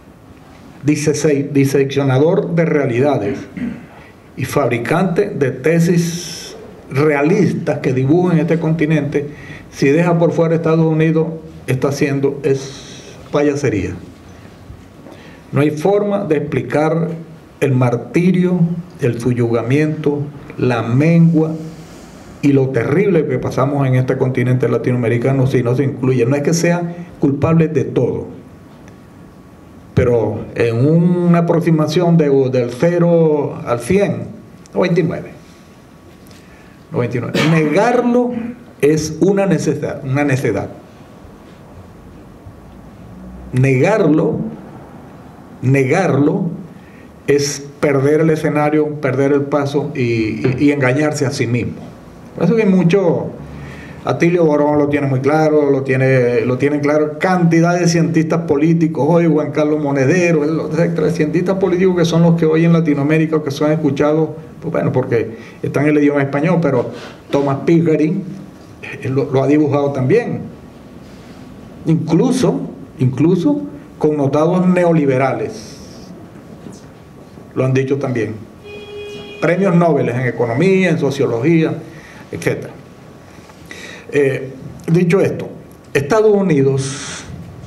[SPEAKER 4] diseccionador de realidades y fabricante de tesis realistas que dibujen este continente, si deja por fuera Estados Unidos, está haciendo es payasería. No hay forma de explicar el martirio, el subyugamiento, la mengua y lo terrible que pasamos en este continente latinoamericano si no se incluye. No es que sean culpables de todo, pero en una aproximación del 0 al 100, 99. Negarlo es una necedad. Negarlo es perder el escenario, perder el paso y engañarse a sí mismo. Por eso que mucho, Atilio Borón lo tiene muy claro, lo tienen claro cantidad de cientistas políticos, hoy Juan Carlos Monedero, etcétera, cientistas políticos que son los que hoy en Latinoamérica que son escuchados, pues bueno, porque están en el idioma español, pero Thomas Pickering lo ha dibujado también, incluso connotados neoliberales, lo han dicho también, premios Nobel en economía, en sociología, etc. Dicho esto, Estados Unidos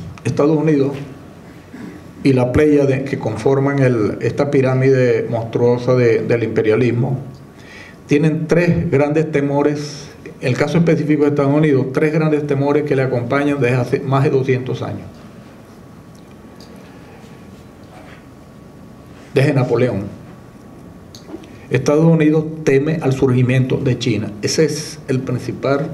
[SPEAKER 4] y la pléyade que conforman esta pirámide monstruosa del imperialismo tienen tres grandes temores. En el caso específico de Estados Unidos, tres grandes temores que le acompañan desde hace más de 200 años. Desde Napoleón, Estados Unidos teme al surgimiento de China. Ese es el principal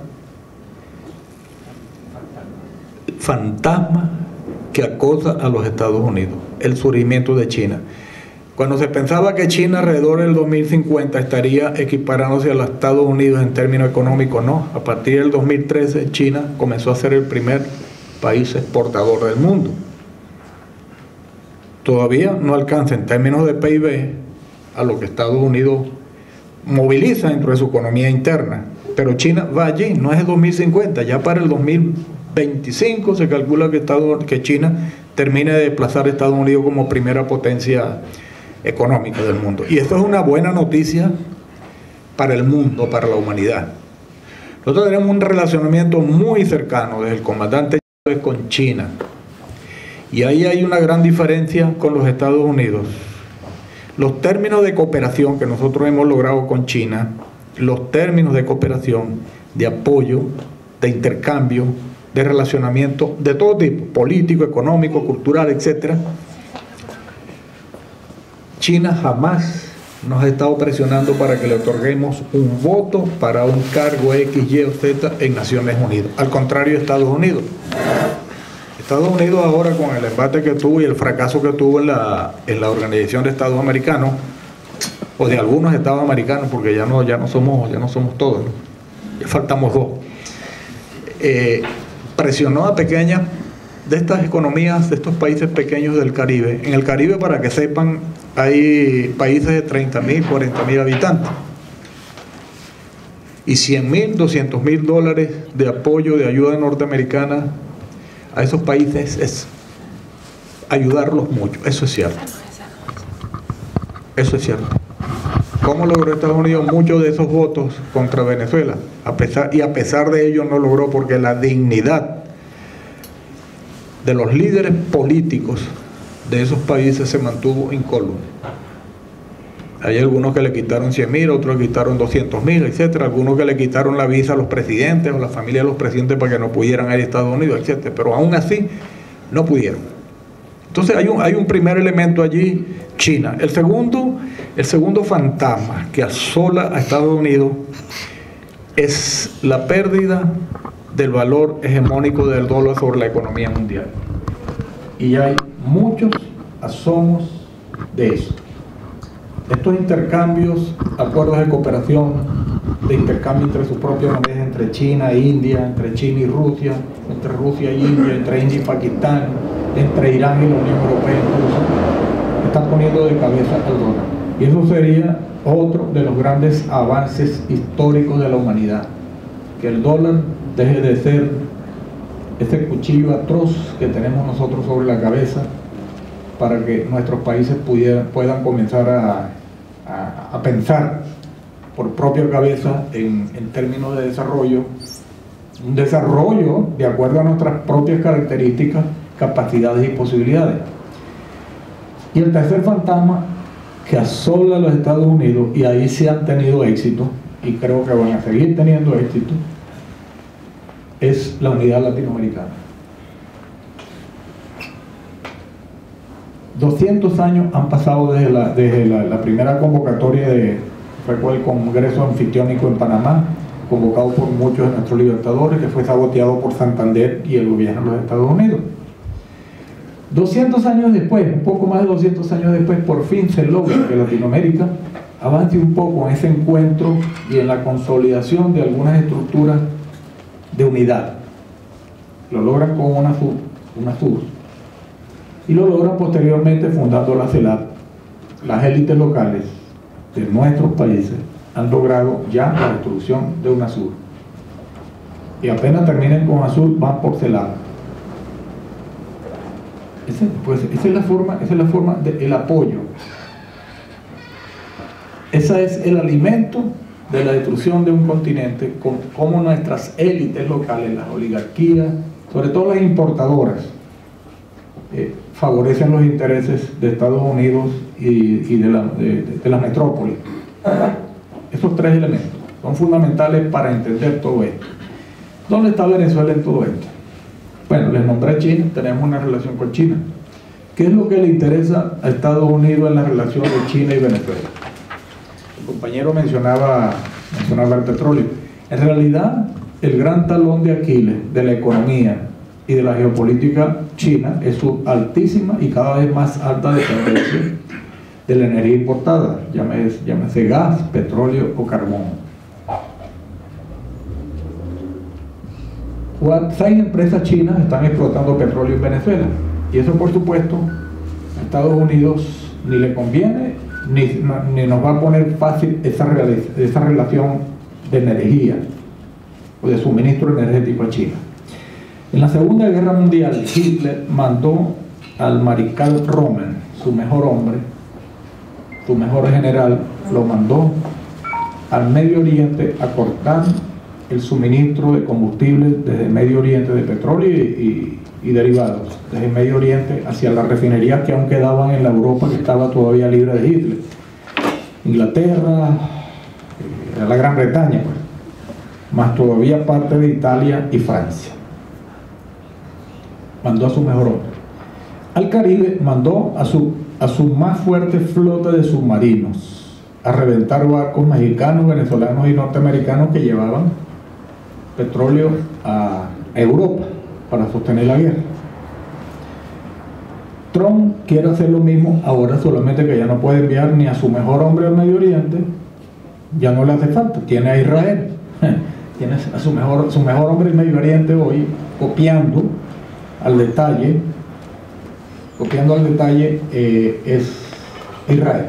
[SPEAKER 4] fantasma que acosa a los Estados Unidos, el surgimiento de China. Cuando se pensaba que China alrededor del 2050 estaría equiparándose a los Estados Unidos en términos económicos, no. A partir del 2013 China comenzó a ser el primer país exportador del mundo. Todavía no alcanza en términos de PIB a lo que Estados Unidos moviliza dentro de su economía interna, pero China va allí, no es el 2050, ya para el 2025 se calcula que China termine de desplazar a Estados Unidos como primera potencia económica del mundo. Y esto es una buena noticia para el mundo, para la humanidad. Nosotros tenemos un relacionamiento muy cercano desde el comandante Chávez con China. Y ahí hay una gran diferencia con los Estados Unidos. Los términos de cooperación que nosotros hemos logrado con China, los términos de cooperación, de apoyo, de intercambio, de relacionamiento de todo tipo, político, económico, cultural, etc. China jamás nos ha estado presionando para que le otorguemos un voto para un cargo X, Y o Z en Naciones Unidas. Al contrario de Estados Unidos. Estados Unidos ahora, con el embate que tuvo y el fracaso que tuvo en la Organización de Estados Americanos, o de algunos estados americanos, porque ya no somos todos, ¿no? Ya faltamos dos, presionó a pequeñas de estas economías, de estos países pequeños del Caribe. En el Caribe, para que sepan, hay países de 30.000, 40.000 habitantes. Y $100.000, $200.000 dólares de apoyo, de ayuda norteamericana a esos países es ayudarlos mucho. Eso es cierto. Eso es cierto. ¿Cómo logró Estados Unidos muchos de esos votos contra Venezuela? A pesar de ello no logró, porque la dignidad de los líderes políticos de esos países se mantuvo incólume. Hay algunos que le quitaron 100.000, otros le quitaron 200.000, etcétera. Algunos que le quitaron la visa a los presidentes o la familia de los presidentes para que no pudieran ir a Estados Unidos, etcétera. Pero aún así no pudieron. Entonces hay un primer elemento allí, China. El segundo fantasma que asola a Estados Unidos es la pérdida del valor hegemónico del dólar sobre la economía mundial. Y hay muchos asomos de eso. Estos intercambios, acuerdos de cooperación, de intercambio entre sus propias monedas, entre China e India, entre China y Rusia, entre Rusia y India, entre India y Pakistán, entre Irán y la Unión Europea incluso, están poniendo de cabeza al dólar. Y eso sería otro de los grandes avances históricos de la humanidad, que el dólar deje de ser ese cuchillo atroz que tenemos nosotros sobre la cabeza, para que nuestros países puedan comenzar a pensar por propia cabeza en términos de desarrollo, un desarrollo de acuerdo a nuestras propias características, capacidades y posibilidades.
[SPEAKER 5] Y el tercer fantasma que asola a los Estados Unidos, y ahí sí han tenido éxito, y creo que van a seguir teniendo éxito, es la unidad latinoamericana. 200 años han pasado desde la primera convocatoria fue el Congreso Anfictiónico en Panamá, convocado por muchos de nuestros libertadores, que fue saboteado por Santander y el gobierno de los Estados Unidos. 200 años después, un poco más de 200 años después, por fin se logra que Latinoamérica avance un poco en ese encuentro y en la consolidación de algunas estructuras de unidad. Lo logran con UNASUR, y lo logran posteriormente fundando la CELAC. Las élites locales de nuestros países han logrado ya la destrucción de UNASUR, y apenas terminen con UNASUR van por CELAC. Esa es la forma del apoyo. Ese es el alimento de la destrucción de un continente, como nuestras élites locales, las oligarquías, sobre todo las importadoras, favorecen los intereses de Estados Unidos y de la metrópoli. Esos tres elementos son fundamentales para entender todo esto. ¿Dónde está Venezuela en todo esto? Bueno, les nombré a China, tenemos una relación con China. ¿Qué es lo que le interesa a Estados Unidos en la relación de China y Venezuela? El compañero mencionaba el petróleo. En realidad, el gran talón de Aquiles de la economía y de la geopolítica china es su altísima y cada vez más alta dependencia de la energía importada, llámese gas, petróleo o carbón. 6 empresas chinas están explotando petróleo en Venezuela, y eso, por supuesto, a Estados Unidos ni le conviene ni nos va a poner fácil esa relación de energía o de suministro energético a China. En la Segunda Guerra Mundial, Hitler mandó al mariscal Rommel, su mejor hombre, su mejor general, lo mandó al Medio Oriente a cortar el suministro de combustibles desde el Medio Oriente, de petróleo y derivados, desde el Medio Oriente hacia las refinerías que aún quedaban en la Europa que estaba todavía libre de Hitler. Inglaterra, la Gran Bretaña, pues, más todavía parte de Italia y Francia. Mandó a su mejor hombre. Al Caribe mandó a su más fuerte flota de submarinos a reventar barcos mexicanos, venezolanos y norteamericanos que llevaban petróleo a Europa para sostener la guerra. Trump quiere hacer lo mismo ahora, solamente que ya no puede enviar ni a su mejor hombre al Medio Oriente, ya no le hace falta, tiene a Israel, tiene a su mejor hombre en Medio Oriente hoy, copiando al detalle es Israel.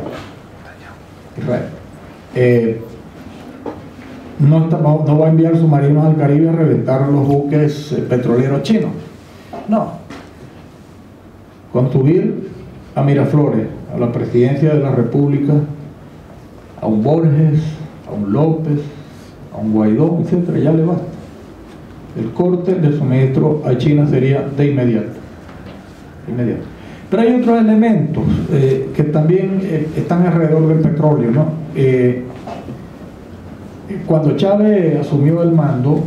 [SPEAKER 5] No va a enviar submarinos al Caribe a reventar los buques petroleros chinos. No. Con subir a Miraflores, a la presidencia de la República, a un Borges, a un López, a un Guaidó, etc., ya le basta. El corte de suministro a China sería de inmediato. Pero hay otros elementos que también están alrededor del petróleo, ¿no? Cuando Chávez asumió el mando,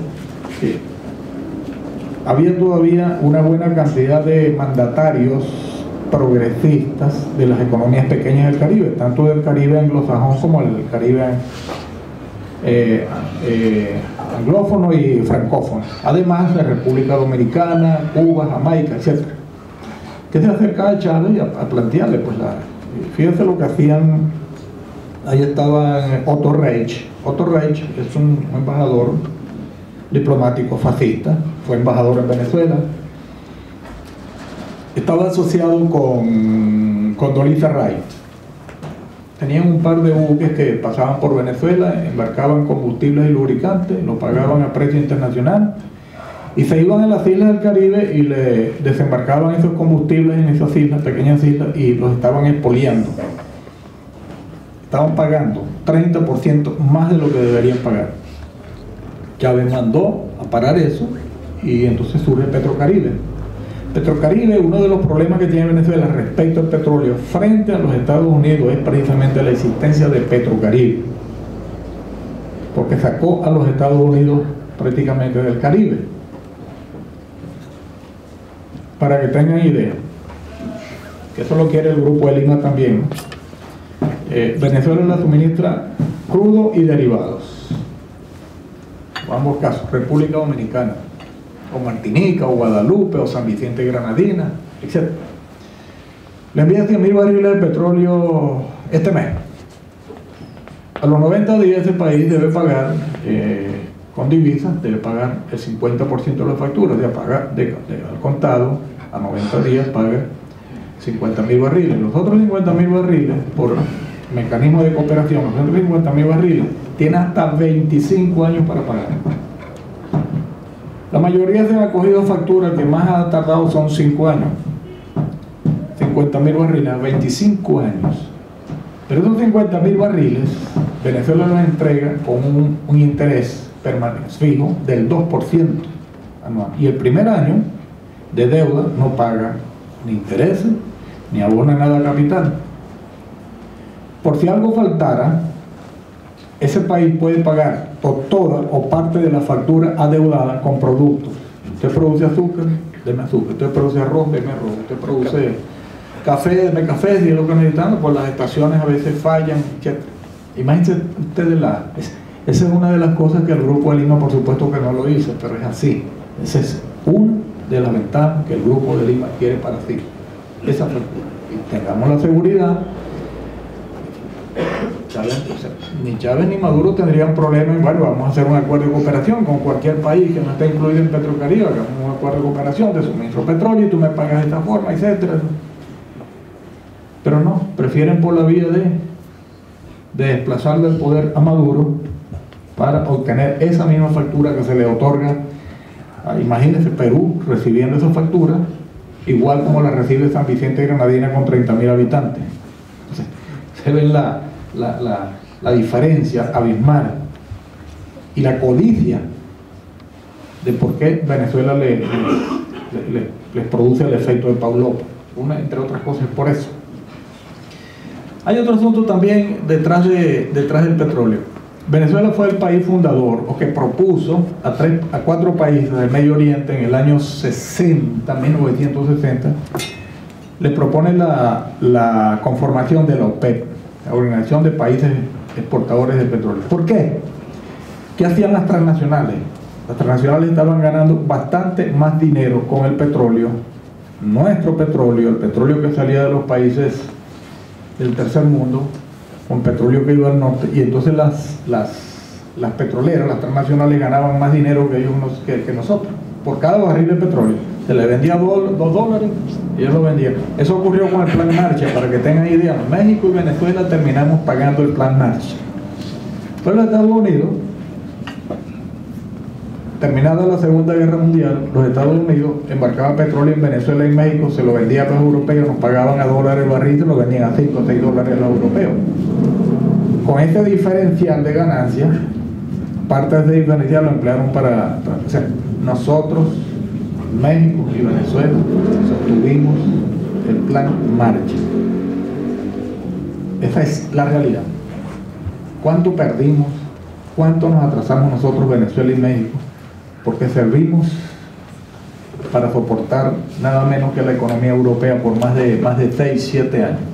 [SPEAKER 5] había todavía una buena cantidad de mandatarios progresistas de las economías pequeñas del Caribe, tanto del Caribe anglosajón como el Caribe anglófono y francófono, además de República Dominicana, Cuba, Jamaica, etc., que se acercaba a Chávez a plantearle, pues, fíjense lo que hacían. Ahí estaba Otto Reich. Otto Reich es un embajador diplomático fascista, fue embajador en Venezuela, estaba asociado con Condoleezza Rice. Tenían un par de buques que pasaban por Venezuela, embarcaban combustibles y lubricantes, lo pagaban a precio internacional, y se iban a las islas del Caribe y le desembarcaban esos combustibles en esas islas, pequeñas islas, y los estaban expoliando. Estaban pagando 30% más de lo que deberían pagar. Chávez mandó a parar eso, y entonces surge Petrocaribe. Petrocaribe, uno de los problemas que tiene Venezuela respecto al petróleo frente a los Estados Unidos es precisamente la existencia de Petrocaribe, porque sacó a los Estados Unidos prácticamente del Caribe. Para que tengan idea, que eso lo quiere el Grupo de Lima también, Venezuela la suministra crudo y derivados, en ambos casos, República Dominicana, o Martinica, o Guadalupe, o San Vicente y Granadina, etc. Le envía 100.000 barriles de petróleo este mes. A los 90 días ese país debe pagar, con divisas, debe pagar el 50% de las facturas, de pagar al contado, a 90 días paga 50.000 barriles. Los otros 50.000 barriles, por mecanismo de cooperación, los otros 50.000 barriles, tiene hasta 25 años para pagar. La mayoría se han acogido facturas que más ha tardado son 5 años. 50.000 barriles, 25 años. Pero esos 50.000 barriles, Venezuela los entrega con un interés permanente, fijo, del 2% anual. Y el primer año de deuda no paga ni intereses, ni abona nada a capital. Por si algo faltara, ese país puede pagar toda o parte de la factura adeudada con productos. Usted produce azúcar, deme azúcar. Usted produce arroz, deme arroz. Usted produce café, deme café, si es lo que necesitamos, pues las estaciones a veces fallan, etc. Imagínense ustedes, esa es una de las cosas que el Grupo de Lima, por supuesto que no lo hizo, pero es así. Esa es una de las ventajas que el Grupo de Lima quiere para sí. Esa factura. Y tengamos la seguridad. Ni Chávez ni Maduro tendrían problemas. Bueno, vamos a hacer un acuerdo de cooperación con cualquier país que no esté incluido en Petrocaribe, hagamos un acuerdo de cooperación de suministro de petróleo y tú me pagas de esta forma, etcétera. Pero no, prefieren por la vía de desplazar del poder a Maduro para obtener esa misma factura que se le otorga a, imagínense, Perú recibiendo esa factura igual como la recibe San Vicente y Granadina con 30.000 habitantes. Entonces, se ve la diferencia abismal y la codicia de por qué Venezuela les produce el efecto de Pavlov, entre otras cosas por eso. Hay otro asunto también detrás del petróleo. Venezuela fue el país fundador, o que propuso a 4 países del Medio Oriente en el año 1960, le propone la conformación de la OPEP, la Organización de Países Exportadores de Petróleo. ¿Por qué? ¿Qué hacían las transnacionales? Las transnacionales estaban ganando bastante más dinero con el petróleo, nuestro petróleo, el petróleo que salía de los países del tercer mundo, con petróleo que iba al norte, y entonces las petroleras, las transnacionales, ganaban más dinero que ellos que nosotros. Por cada barril de petróleo se le vendía $2 y ellos lo vendían. Eso ocurrió con el Plan Marshall, para que tengan idea. México y Venezuela terminamos pagando el Plan Marshall. Pero los Estados Unidos, terminada la Segunda Guerra Mundial, los Estados Unidos embarcaban petróleo en Venezuela y México, se lo vendía a los europeos, nos pagaban a $1 el barril, se lo vendían a $5 o $6 a los europeos. Con este diferencial de ganancias, parte de ese diferencial lo emplearon para o sea, nosotros, México y Venezuela, sostuvimos el Plan Marshall. Esa es la realidad. ¿Cuánto perdimos? ¿Cuánto nos atrasamos nosotros, Venezuela y México? Porque servimos para soportar nada menos que la economía europea por más de 6, 7 años.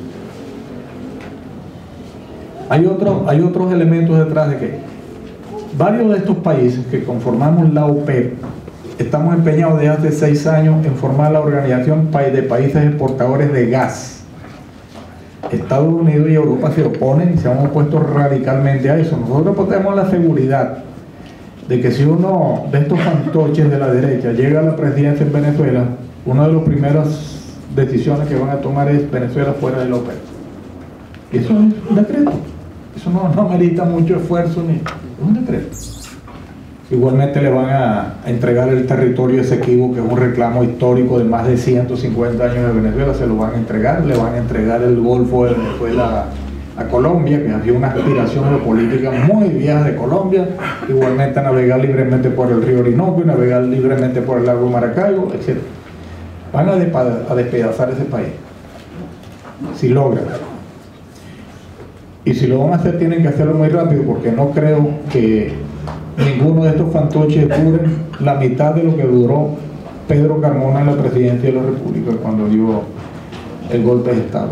[SPEAKER 5] Hay otros elementos detrás de que varios de estos países que conformamos la OPEP estamos empeñados desde hace 6 años en formar la Organización de Países Exportadores de Gas. Estados Unidos y Europa se oponen y se han opuesto radicalmente a eso. Nosotros tenemos la seguridad de que si uno de estos fantoches de la derecha llega a la presidencia en Venezuela, una de las primeras decisiones que van a tomar es Venezuela fuera de la OPEP. Y eso es un decreto. Eso no merita mucho esfuerzo, ni es un decreto. Igualmente le van a entregar el territorio Esequibo, que es un reclamo histórico de más de 150 años de Venezuela, se lo van a entregar. Le van a entregar el Golfo de Venezuela a Colombia, que había una aspiración geopolítica muy vieja de Colombia, igualmente a navegar libremente por el río Orinoco y navegar libremente por el lago Maracaibo, etc. van a despedazar ese país, si logran. Y si lo van a hacer, tienen que hacerlo muy rápido, porque no creo que ninguno de estos fantoches dure la mitad de lo que duró Pedro Carmona en la presidencia de la República cuando dio el golpe de Estado.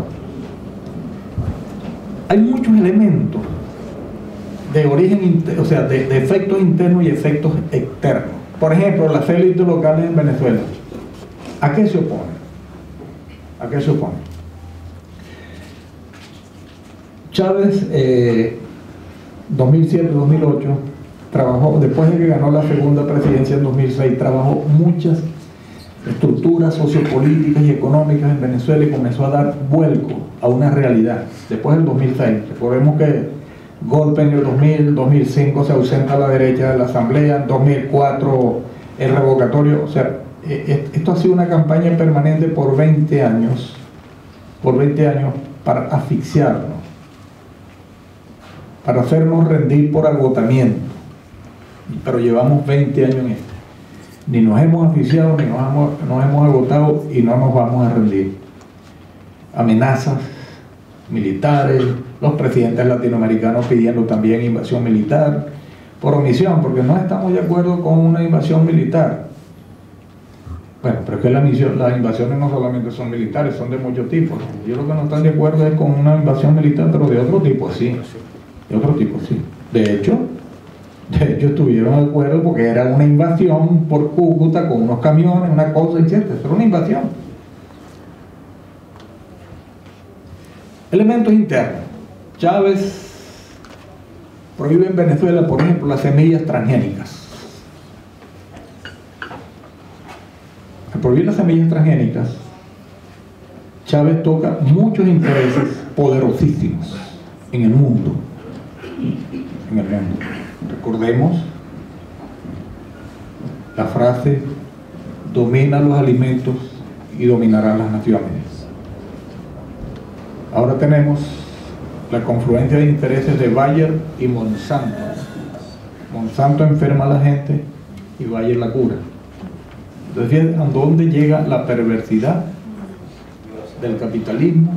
[SPEAKER 5] Hay muchos elementos de origen, o sea, de efectos internos y efectos externos. Por ejemplo, las élites locales en Venezuela. ¿A qué se oponen? ¿A qué se oponen? Chávez, 2007-2008, trabajó, después de que ganó la segunda presidencia en 2006, trabajó muchas estructuras sociopolíticas y económicas en Venezuela y comenzó a dar vuelco a una realidad. Después del 2006, recordemos que golpe en el 2000, 2005 se ausenta la derecha de la asamblea, en 2004 el revocatorio, o sea, esto ha sido una campaña permanente por 20 años para asfixiarnos, para hacernos rendir por agotamiento, pero llevamos 20 años en esto. Ni nos hemos asfixiado, ni nos hemos agotado y no nos vamos a rendir. Amenazas militares, los presidentes latinoamericanos pidiendo también invasión militar, por omisión, porque no estamos de acuerdo con una invasión militar. Bueno, pero es que las invasiones no solamente son militares, son de muchos tipos. Yo lo que no están de acuerdo es con una invasión militar, pero de otro tipo sí. De otro tipo sí. De hecho estuvieron de acuerdo porque era una invasión por Cúcuta con unos camiones, una cosa, etc. Era una invasión. Elementos internos. Chávez prohíbe en Venezuela, por ejemplo, las semillas transgénicas. Al prohibir las semillas transgénicas, Chávez toca muchos intereses poderosísimos en el mundo. En el mundo. Recordemos la frase: domina los alimentos y dominarán las naciones. Ahora tenemos la confluencia de intereses de Bayer y Monsanto. Monsanto enferma a la gente y Bayer la cura. Entonces, fíjense a dónde llega la perversidad del capitalismo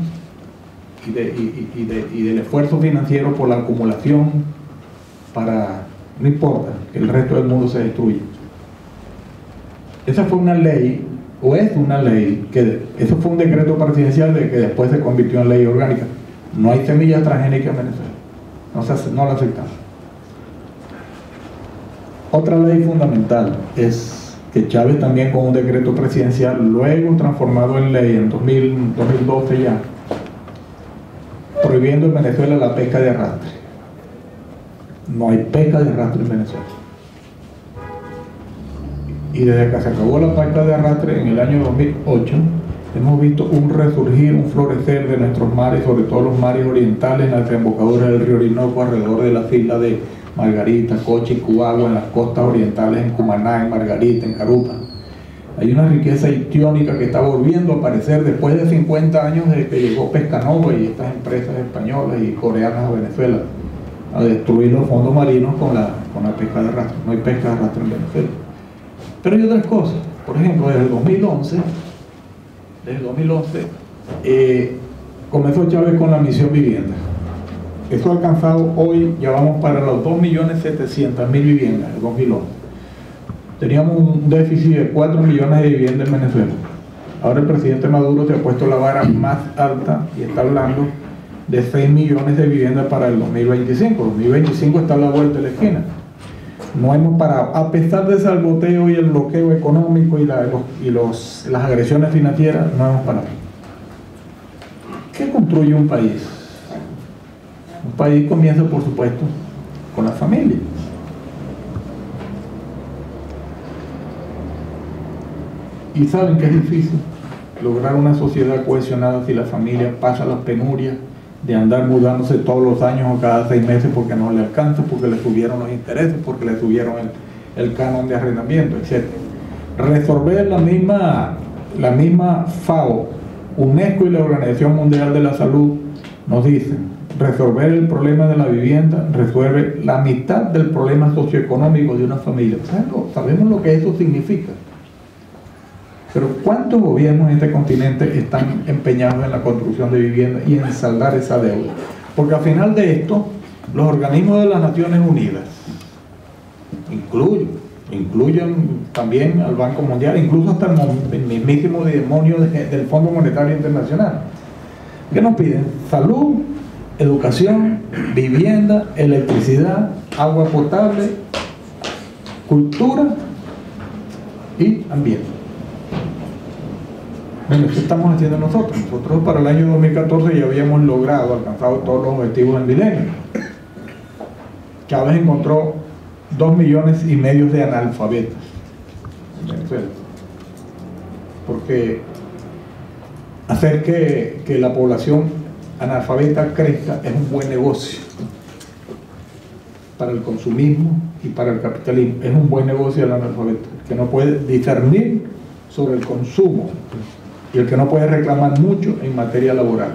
[SPEAKER 5] y del esfuerzo financiero por la acumulación para, no importa, que el resto del mundo se destruya. Esa fue una ley, o es una ley, eso fue un decreto presidencial que después se convirtió en ley orgánica. No hay semillas transgénicas en Venezuela, no la aceptamos. Otra ley fundamental es que Chávez también, con un decreto presidencial, luego transformado en ley en 2012 ya, prohibiendo en Venezuela la pesca de arrastre. No hay pesca de arrastre en Venezuela. Y desde que se acabó la pesca de arrastre en el año 2008, hemos visto un resurgir, un florecer de nuestros mares, sobre todo los mares orientales, en la desembocadura del río Orinoco, alrededor de las islas de Margarita, Coche y Cubagua, en las costas orientales, en Cumaná, en Margarita, en Carupa. Hay una riqueza histiónica que está volviendo a aparecer después de 50 años desde que llegó Pescanova y estas empresas españolas y coreanas a Venezuela a destruir los fondos marinos con la pesca de arrastre. No hay pesca de arrastre en Venezuela. Pero hay otras cosas. Por ejemplo, desde el 2011 comenzó Chávez con la misión vivienda. Eso ha alcanzado hoy, ya vamos para los 2.700.000 viviendas en 2011. Teníamos un déficit de 4 millones de viviendas en Venezuela. Ahora el presidente Maduro se ha puesto la vara más alta y está hablando de 6 millones de viviendas para el 2025. 2025 está a la vuelta de la esquina. No hemos parado, a pesar del salvoteo y el bloqueo económico y las agresiones financieras, no hemos parado. ¿Qué construye un país? Un país comienza, por supuesto, con la familia. Y saben que es difícil lograr una sociedad cohesionada si la familia pasa las penurias de andar mudándose todos los años o cada 6 meses porque no le alcanza, porque le subieron los intereses, porque le subieron el canon de arrendamiento, etc. Resolver la misma FAO, UNESCO y la Organización Mundial de la Salud nos dicen: resolver el problema de la vivienda resuelve la mitad del problema socioeconómico de una familia. ¿Sabemos lo que eso significa? Pero ¿cuántos gobiernos en este continente están empeñados en la construcción de viviendas y en saldar esa deuda? Porque al final de esto, los organismos de las Naciones Unidas incluyen también al Banco Mundial, incluso hasta el mismísimo demonio del Fondo Monetario Internacional. ¿Qué nos piden? Salud, educación, vivienda, electricidad, agua potable, cultura y ambiente. Bueno, ¿qué estamos haciendo nosotros? Nosotros para el año 2014 ya habíamos logrado, alcanzado todos los objetivos del milenio. Chávez encontró 2,5 millones de analfabetas en Venezuela. Porque hacer que la población analfabeta crezca es un buen negocio para el consumismo y para el capitalismo. Es un buen negocio el analfabeto, que no puede discernir sobre el consumo y el que no puede reclamar mucho en materia laboral.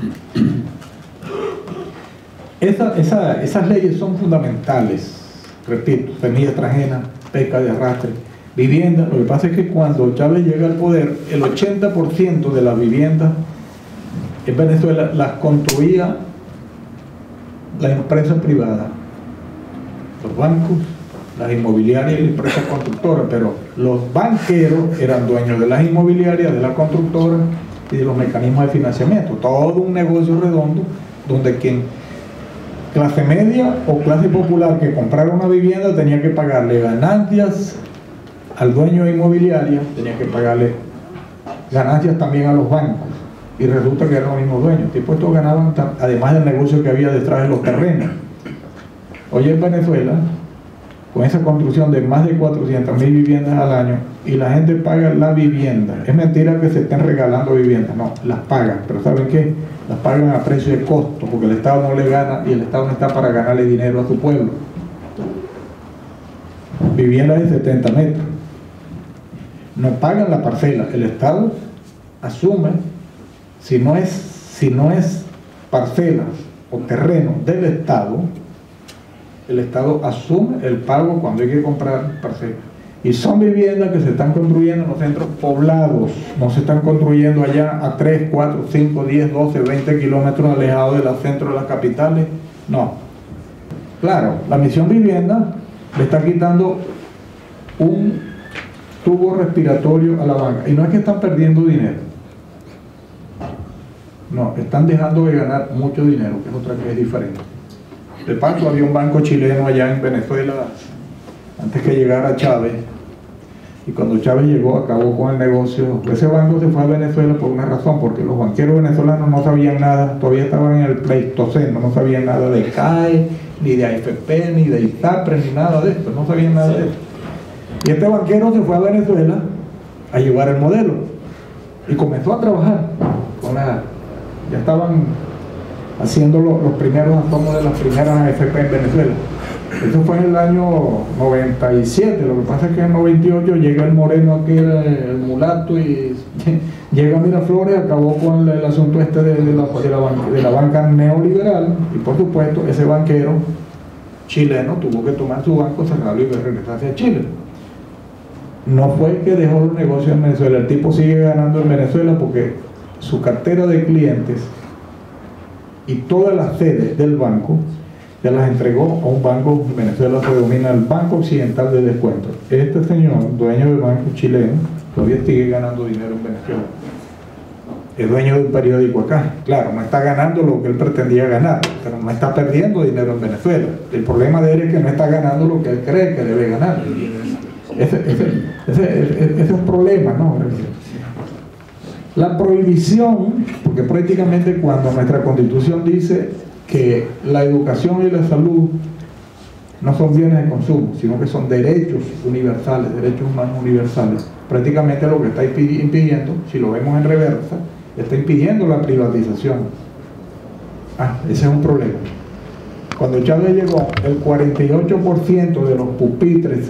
[SPEAKER 5] Esas leyes son fundamentales. Repito, semillas transgénicas, pesca de arrastre, vivienda. Lo que pasa es que cuando Chávez llega al poder, el 80% de las viviendas en Venezuela las construía la empresa privada, los bancos, las inmobiliarias y las empresas constructoras, pero los banqueros eran dueños de las inmobiliarias, de las constructoras y de los mecanismos de financiamiento. Todo un negocio redondo donde quien clase media o clase popular que comprara una vivienda tenía que pagarle ganancias al dueño de inmobiliaria, tenía que pagarle ganancias también a los bancos, y resulta que eran los mismos dueños. Tipo, estos ganaban además del negocio que había detrás de los terrenos. Hoy en Venezuela, con esa construcción de más de 400.000 viviendas al año, y la gente paga la vivienda. Es mentira que se estén regalando viviendas, no, las pagan, pero ¿saben qué? Las pagan a precio de costo, porque el Estado no le gana y el Estado no está para ganarle dinero a su pueblo. Viviendas de 70 metros. No pagan la parcela, el Estado asume, si no es parcelas o terreno del Estado, el Estado asume el pago cuando hay que comprar parcelas. Y son viviendas que se están construyendo en los centros poblados, no se están construyendo allá a 3, 4, 5, 10, 12, 20 kilómetros alejados de los centros de las capitales. No. Claro, la Misión Vivienda le está quitando un tubo respiratorio a la banca. Y no es que están perdiendo dinero. No, están dejando de ganar mucho dinero, que es otra que es diferente. De paso, había un banco chileno allá en Venezuela antes que llegara Chávez, y cuando Chávez llegó acabó con el negocio. Ese banco se fue a Venezuela por una razón, porque los banqueros venezolanos no sabían nada, todavía estaban en el Pleistoceno, no sabían nada de CAE, ni de AFP, ni de ISAPRE, ni nada de esto, no sabían nada de esto. Y este banquero se fue a Venezuela a llevar el modelo y comenzó a trabajar con ya estaban haciendo los primeros asomos de las primeras AFP en Venezuela. Eso fue en el año 97, lo que pasa es que en el 98 llega el moreno aquí, el mulato, y llega a Miraflores, acabó con el asunto este de la banca neoliberal, y por supuesto ese banquero chileno tuvo que tomar su banco, cerrarlo y regresarse a Chile. No fue que dejó los negocios en Venezuela, el tipo sigue ganando en Venezuela porque su cartera de clientes y todas las sedes del banco ya las entregó a un banco. En Venezuela se denomina el Banco Occidental de Descuento. Este señor, dueño del banco chileno, todavía sigue ganando dinero en Venezuela. Es dueño de un periódico acá. Claro, no está ganando lo que él pretendía ganar, pero no está perdiendo dinero en Venezuela. El problema de él es que no está ganando lo que él cree que debe ganar. Ese es un problema, ¿no? La prohibición, porque prácticamente cuando nuestra Constitución dice que la educación y la salud no son bienes de consumo, sino que son derechos universales, derechos humanos universales, prácticamente lo que está impidiendo, si lo vemos en reversa, está impidiendo la privatización. Ese es un problema. Cuando Chávez llegó, el 48% de los pupitres,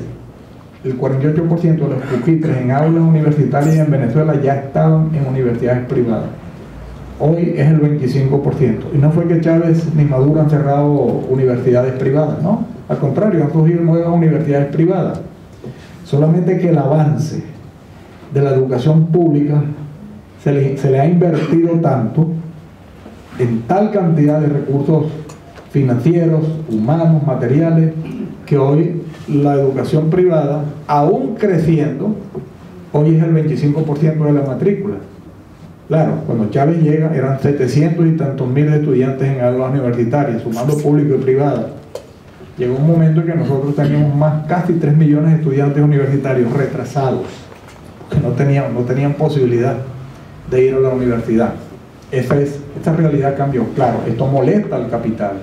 [SPEAKER 5] en aulas universitarias en Venezuela ya estaban en universidades privadas. Hoy es el 25%. Y no fue que Chávez ni Maduro han cerrado universidades privadas, no. Al contrario, han surgido nuevas universidades privadas. Solamente que el avance de la educación pública se le ha invertido tanto en tal cantidad de recursos financieros, humanos, materiales, que hoy la educación privada, aún creciendo, hoy es el 25% de la matrícula. Claro, cuando Chávez llega eran 700 y tantos mil estudiantes en aulas universitarias, sumando público y privado. Llegó un momento en que nosotros teníamos casi 3 millones de estudiantes universitarios retrasados, que no tenían posibilidad de ir a la universidad. Esta realidad cambió. Claro, esto molesta al capital.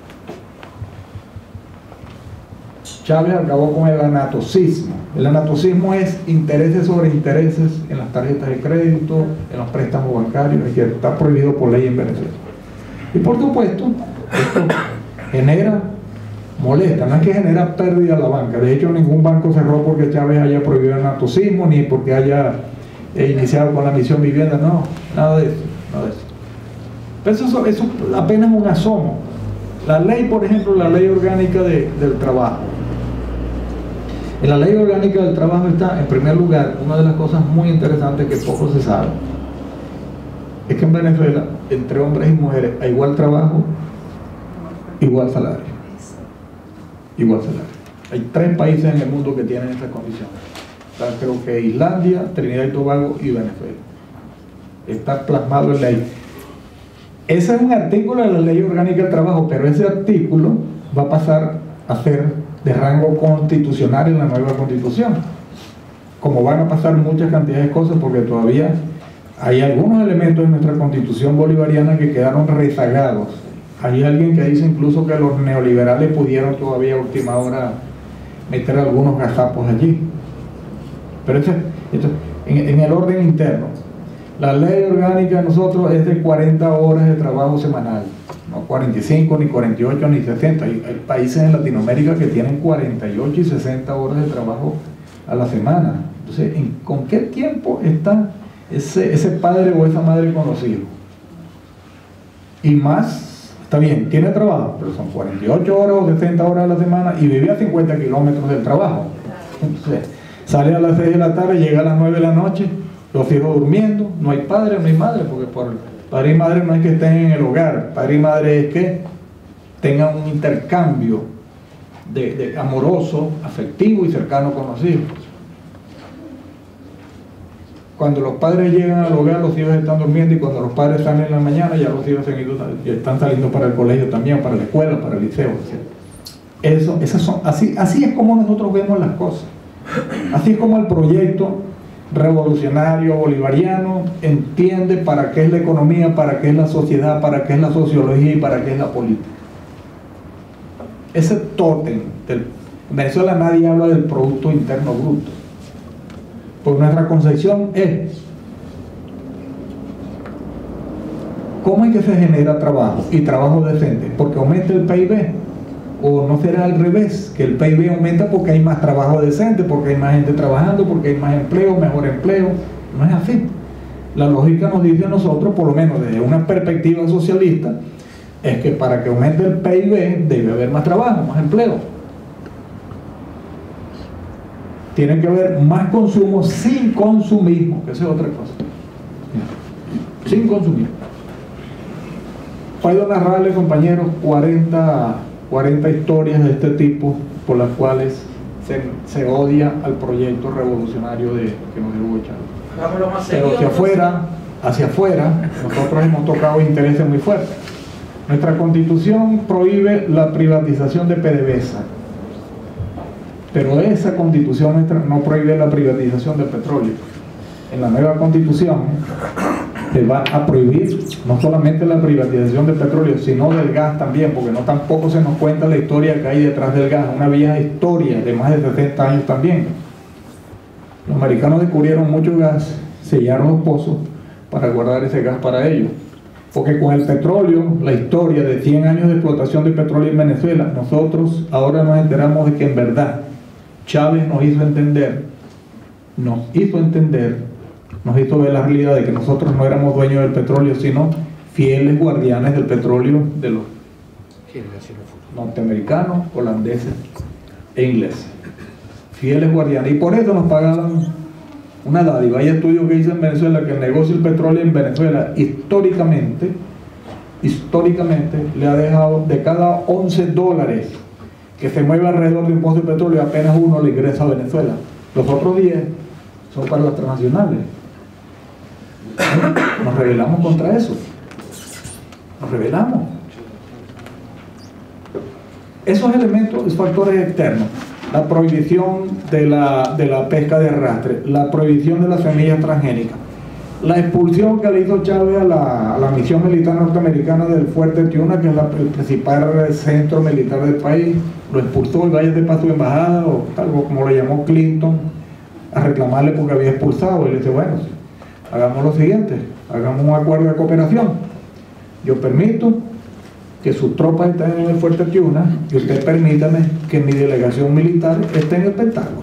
[SPEAKER 5] Chávez acabó con el anatocismo. El anatocismo es intereses sobre intereses en las tarjetas de crédito, en los préstamos bancarios, que está prohibido por ley en Venezuela. Y por supuesto, esto molesta, no es que genera pérdida a la banca. De hecho, ningún banco cerró porque Chávez haya prohibido el anatocismo, ni porque haya iniciado con la misión vivienda, no, nada de eso, nada de eso. Pero eso apenas es un asomo. La ley, por ejemplo, la ley orgánica del trabajo. En la ley orgánica del trabajo está, en primer lugar, una de las cosas muy interesantes que poco se sabe, es que en Venezuela, entre hombres y mujeres, a igual trabajo, igual salario. Igual salario. Hay 3 países en el mundo que tienen esta condición. Está, creo que Islandia, Trinidad y Tobago y Venezuela. Está plasmado en ley. Ese es un artículo de la ley orgánica del trabajo, pero ese artículo va a pasar a ser de rango constitucional en la nueva constitución, como van a pasar muchas cantidades de cosas, porque todavía hay algunos elementos de nuestra constitución bolivariana que quedaron rezagados. Hay alguien que dice incluso que los neoliberales pudieron todavía a última hora meter algunos gazapos allí, pero en el orden interno. La ley orgánica de nosotros es de 40 horas de trabajo semanal, no 45, ni 48, ni 60. Hay países en Latinoamérica que tienen 48 y 60 horas de trabajo a la semana. Entonces, ¿con qué tiempo está ese padre o esa madre con los hijos? Y más, está bien, tiene trabajo, pero son 48 horas o 60 horas a la semana y vive a 50 kilómetros del trabajo. Entonces, sale a las 6 de la tarde, llega a las 9 de la noche, los hijos durmiendo, no hay padre, no hay madre, porque por padre y madre no es que estén en el hogar, padre y madre es que tengan un intercambio de amoroso, afectivo y cercano con los hijos. Cuando los padres llegan al hogar, los hijos están durmiendo, y cuando los padres salen en la mañana, ya los hijos están saliendo para el colegio también, para la escuela, para el liceo. Así es como nosotros vemos las cosas. Así es como el proyecto revolucionario bolivariano entiende para qué es la economía, para qué es la sociedad, para qué es la sociología y para qué es la política. Ese tótem en Venezuela nadie habla del Producto Interno Bruto, porque nuestra concepción es cómo es que se genera trabajo, y trabajo decente, porque aumenta el PIB. ¿O no será al revés, que el PIB aumenta porque hay más trabajo decente, porque hay más gente trabajando, porque hay más empleo, mejor empleo? No es así. La lógica nos dice a nosotros, por lo menos desde una perspectiva socialista, es que para que aumente el PIB debe haber más trabajo, más empleo. Tiene que haber más consumo sin consumismo, que esa es otra cosa. Sin consumismo. Puedo narrarle, compañeros, 40 historias de este tipo por las cuales se odia al proyecto revolucionario que nos dio Hugo Chávez. Pero hacia afuera, nosotros hemos tocado intereses muy fuertes. Nuestra constitución prohíbe la privatización de PDVSA, pero esa constitución nuestra no prohíbe la privatización del petróleo. En la nueva constitución se va a prohibir no solamente la privatización del petróleo, sino del gas también, porque no tampoco se nos cuenta la historia que hay detrás del gas, una vieja historia de más de 70 años también. Los americanos descubrieron mucho gas, sellaron los pozos para guardar ese gas para ellos, porque con el petróleo, la historia de 100 años de explotación de petróleo en Venezuela, nosotros ahora nos enteramos de que en verdad Chávez nos hizo ver la realidad de que nosotros no éramos dueños del petróleo, sino fieles guardianes del petróleo de los norteamericanos, holandeses e ingleses. Fieles guardianes. Y por eso nos pagaban una dádiva. Hay estudios que dicen en Venezuela que el negocio del petróleo en Venezuela históricamente le ha dejado, de cada 11 dólares que se mueve alrededor de impuesto de petróleo, apenas uno le ingresa a Venezuela. Los otros 10 son para las transnacionales. Nos rebelamos contra eso. Nos rebelamos. Esos elementos, factores externos, la prohibición de la pesca de arrastre, la prohibición de las semillas transgénicas, la expulsión que le hizo Chávez a la misión militar norteamericana del Fuerte Tiuna, que es el principal centro militar del país, lo expulsó y vaya de paso de embajada, o algo como lo llamó Clinton, a reclamarle porque había expulsado. Y le dice, bueno, hagamos lo siguiente, hagamos un acuerdo de cooperación. Yo permito que sus tropas estén en el Fuerte Tiuna y usted permítame que mi delegación militar esté en el Pentágono.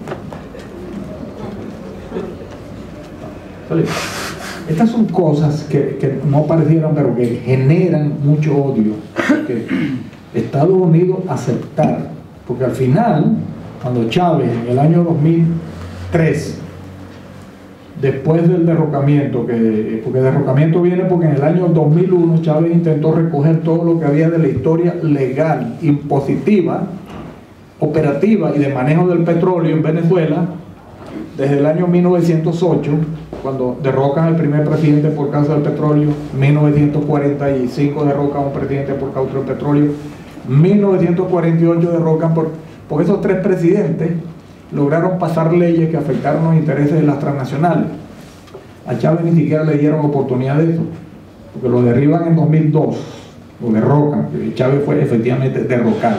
[SPEAKER 5] Estas son cosas que no parecieran, pero que generan mucho odio. Porque Estados Unidos aceptar, porque al final, cuando Chávez en el año 2003, después del derrocamiento, porque el derrocamiento viene porque en el año 2001 Chávez intentó recoger todo lo que había de la historia legal, impositiva, operativa y de manejo del petróleo en Venezuela, desde el año 1908, cuando derrocan al primer presidente por causa del petróleo, 1945 derrocan a un presidente por causa del petróleo, 1948 derrocan porque esos tres presidentes lograron pasar leyes que afectaron los intereses de las transnacionales. A Chávez ni siquiera le dieron oportunidad de eso, porque lo derriban en 2002, lo derrocan, y Chávez fue efectivamente derrocado.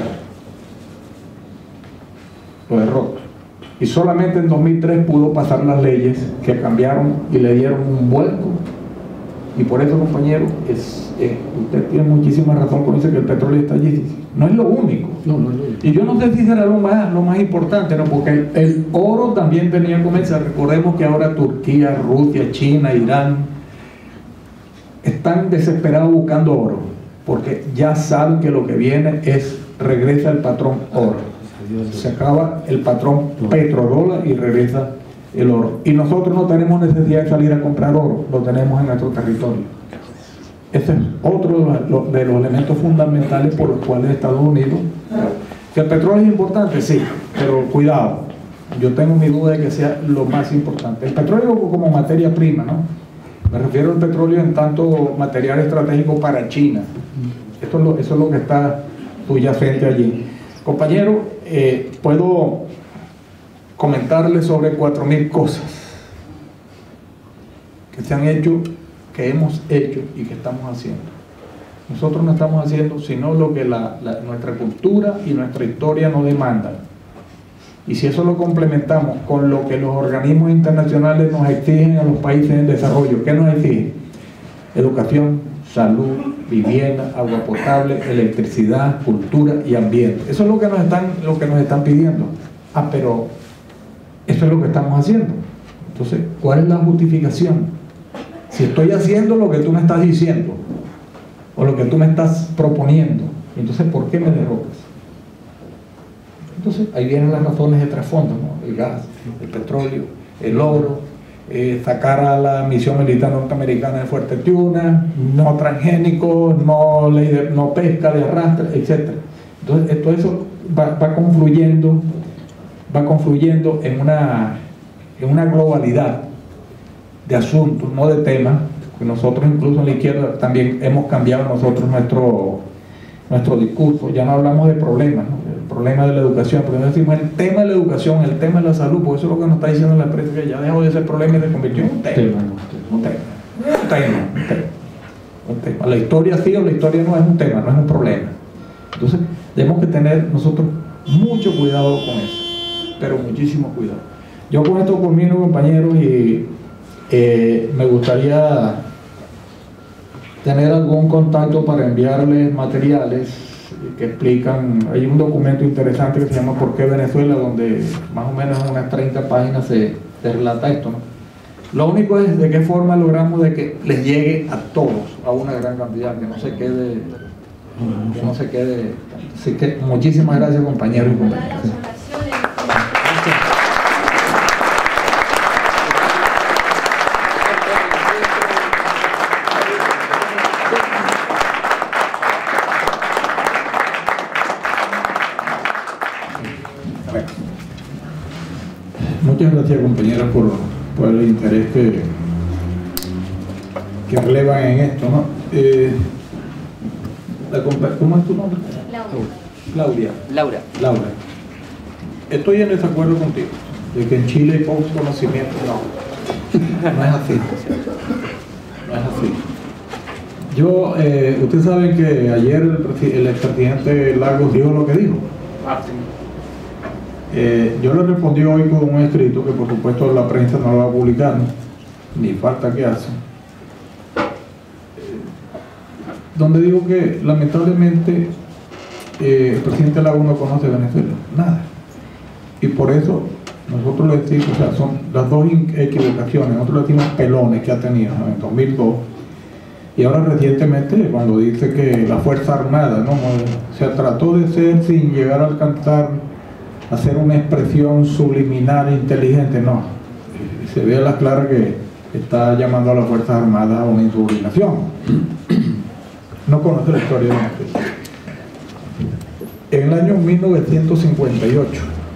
[SPEAKER 5] Lo derrocan. Y solamente en 2003 pudo pasar las leyes que cambiaron y le dieron un vuelco. Y por eso, compañero, usted tiene muchísima razón cuando dice que el petróleo está allí. No es lo único. No es lo único. Y yo no sé si será lo más importante, ¿no? Porque el oro también tenía que comenzar. Recordemos que ahora Turquía, Rusia, China, Irán están desesperados buscando oro, porque ya saben que lo que viene regresa el patrón oro. Se acaba el patrón petrodólar y regresa el oro. Y nosotros no tenemos necesidad de salir a comprar oro, lo tenemos en nuestro territorio. Ese es otro de los elementos fundamentales por los cuales Estados Unidos... ¿Que el petróleo es importante? Sí, pero cuidado, yo tengo mi duda de que sea lo más importante. El petróleo como materia prima, ¿no? Me refiero al petróleo en tanto material estratégico para China. Eso es lo que está subyacente allí. Compañero, puedo comentarles sobre 4000 cosas que se han hecho, que hemos hecho y que estamos haciendo. Nosotros no estamos haciendo sino lo que nuestra cultura y nuestra historia nos demandan. Y si eso lo complementamos con lo que los organismos internacionales nos exigen a los países en desarrollo, ¿qué nos exigen? Educación, salud, vivienda, agua potable, electricidad, cultura y ambiente. Eso es lo que nos están pidiendo. Pero eso es lo que estamos haciendo. Entonces, ¿cuál es la justificación? Si estoy haciendo lo que tú me estás diciendo o lo que tú me estás proponiendo, entonces ¿por qué me derrocas? Entonces ahí vienen las razones de trasfondo, ¿no? El gas, el petróleo, el oro, sacar a la misión militar norteamericana de Fuerte Tiuna, no transgénicos, no pesca de arrastre, etc. Entonces todo eso va confluyendo en una globalidad de asuntos, no de temas, que nosotros incluso en la izquierda también hemos cambiado nosotros nuestro discurso. Ya no hablamos de problemas, ¿no? El problema de la educación, pero decimos el tema de la educación, el tema de la salud, porque eso es lo que nos está diciendo la prensa, que ya dejó de ser problema y se convirtió en un tema. La historia sí o la historia no es un tema, no es un problema. Entonces tenemos que tener nosotros mucho cuidado con eso, pero muchísimo cuidado. Yo con esto culmino, compañeros, y me gustaría tener algún contacto para enviarles materiales que explican. Hay un documento interesante que se llama ¿Por qué Venezuela?, donde más o menos en unas 30 páginas se relata esto, ¿no? Lo único es de qué forma logramos de que les llegue a todos, a una gran cantidad, que no se quede. Así que muchísimas gracias, compañeros y compañeras. Muchas gracias, compañeros, por el interés que relevan en esto, ¿no? ¿Cómo es tu nombre? Claudia. Laura. Estoy en desacuerdo contigo, de que en Chile hay poco conocimiento. No es así. No es así. Ustedes saben que ayer el expresidente Lagos dijo lo que dijo. Yo le respondí hoy con un escrito que por supuesto la prensa no lo va a publicar, ¿no? Ni falta que hace, donde digo que lamentablemente el presidente Lagos no conoce Venezuela, nada, y por eso nosotros le decimos, o sea, son las dos equivocaciones. Nosotros le decimos pelones que ha tenido, ¿no? En 2002 y ahora recientemente cuando dice que la Fuerza Armada, ¿no? O sea, trató de ser, sin llegar a alcanzar hacer una expresión subliminal inteligente, no, se ve a las claras que está llamando a las Fuerzas Armadas a una insubordinación. No conoce la historia de Venezuela. En el año 1958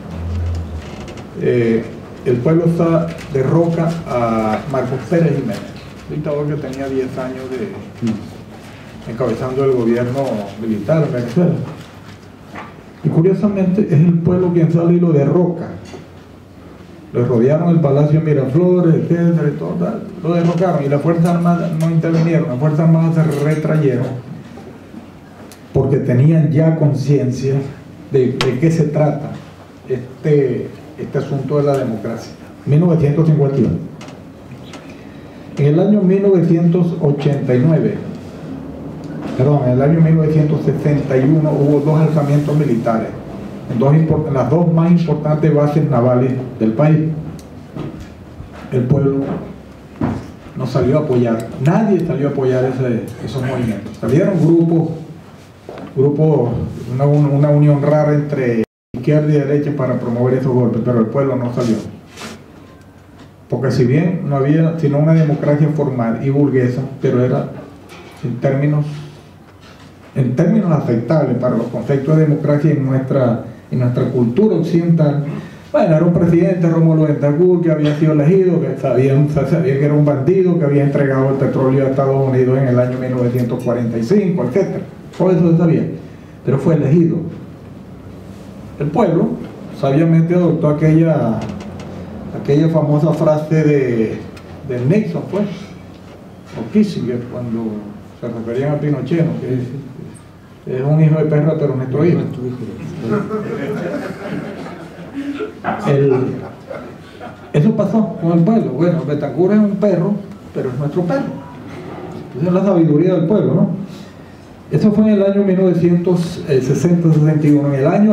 [SPEAKER 5] el pueblo derroca a Marcos Pérez Jiménez, dictador que tenía 10 años encabezando el gobierno militar en Venezuela. Y curiosamente es el pueblo quien sale y lo derroca. Lo rodearon el Palacio Miraflores, etcétera, y todo, lo derrocaron, y las Fuerzas Armadas no intervinieron. Las Fuerzas Armadas se retrayeron porque tenían ya conciencia de qué se trata este asunto de la democracia. 1951. En el año 1989, perdón, en el año 1961 hubo dos alzamientos militares en las dos más importantes bases navales del país. El pueblo no salió a apoyar, nadie salió a apoyar esos movimientos. Salieron grupos, una unión rara entre izquierda y derecha para promover esos golpes, pero el pueblo no salió. Porque si bien no había sino una democracia formal y burguesa, pero era en términos aceptables para los conceptos de democracia en nuestra cultura occidental. Bueno, era un presidente, Rómulo Betancourt, que había sido elegido, que sabía que era un bandido, que había entregado el petróleo a Estados Unidos en el año 1945, etc. Todo eso se sabía, pero fue elegido. El pueblo sabiamente adoptó aquella famosa frase de Nixon, pues, o Kissinger, cuando se referían a Pinochet, ¿no? Que es un hijo de perra, pero nuestro hijo. Eso pasó con el pueblo. Bueno, Betancourt es un perro, pero es nuestro perro. Esa es la sabiduría del pueblo, ¿no? Eso fue en el año 1960-61. En el año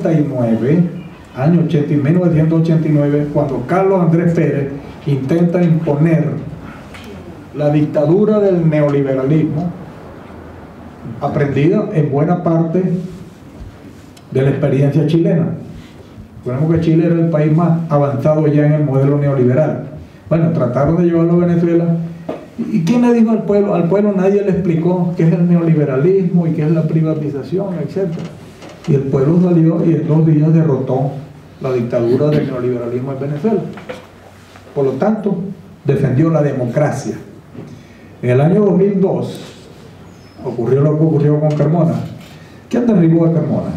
[SPEAKER 5] 1989, cuando Carlos Andrés Pérez intenta imponer la dictadura del neoliberalismo, aprendida en buena parte de la experiencia chilena. Recordemos que Chile era el país más avanzado ya en el modelo neoliberal. Bueno, trataron de llevarlo a Venezuela. ¿Y quién le dijo al pueblo? Al pueblo nadie le explicó qué es el neoliberalismo y qué es la privatización, etc. Y el pueblo salió y en 2 días derrotó la dictadura del neoliberalismo en Venezuela. Por lo tanto, defendió la democracia. En el año 2002 ocurrió lo que ocurrió con Carmona. ¿Quién derribó a Carmona?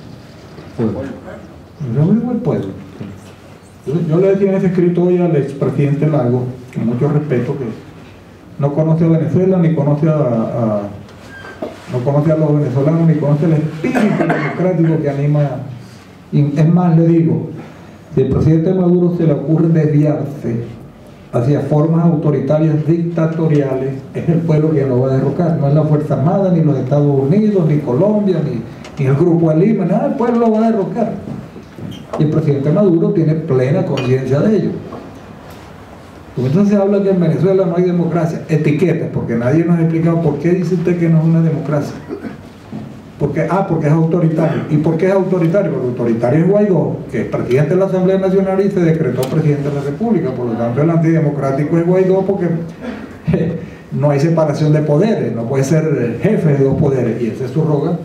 [SPEAKER 5] Derribó el pueblo. Yo le decía en ese escrito hoy al expresidente Lagos, con mucho respeto, que no conoce a Venezuela, ni conoce a los venezolanos, ni conoce el espíritu democrático que anima. Y es más, le digo, si el presidente Maduro se le ocurre desviarse hacia formas autoritarias dictatoriales, es el pueblo quien lo va a derrocar, no es la Fuerza Armada, ni los Estados Unidos, ni Colombia, ni el Grupo de Lima, nada, el pueblo lo va a derrocar. Y el presidente Maduro tiene plena conciencia de ello. Entonces se habla que en Venezuela no hay democracia, etiquetas, porque nadie nos ha explicado por qué dice usted que no es una democracia. Porque es autoritario. ¿Y por qué es autoritario? Porque autoritario es Guaidó, que es presidente de la Asamblea Nacional y se decretó presidente de la República. Por lo tanto, el antidemocrático es Guaidó, porque no hay separación de poderes, no puede ser jefe de 2 poderes, y ese es su roga.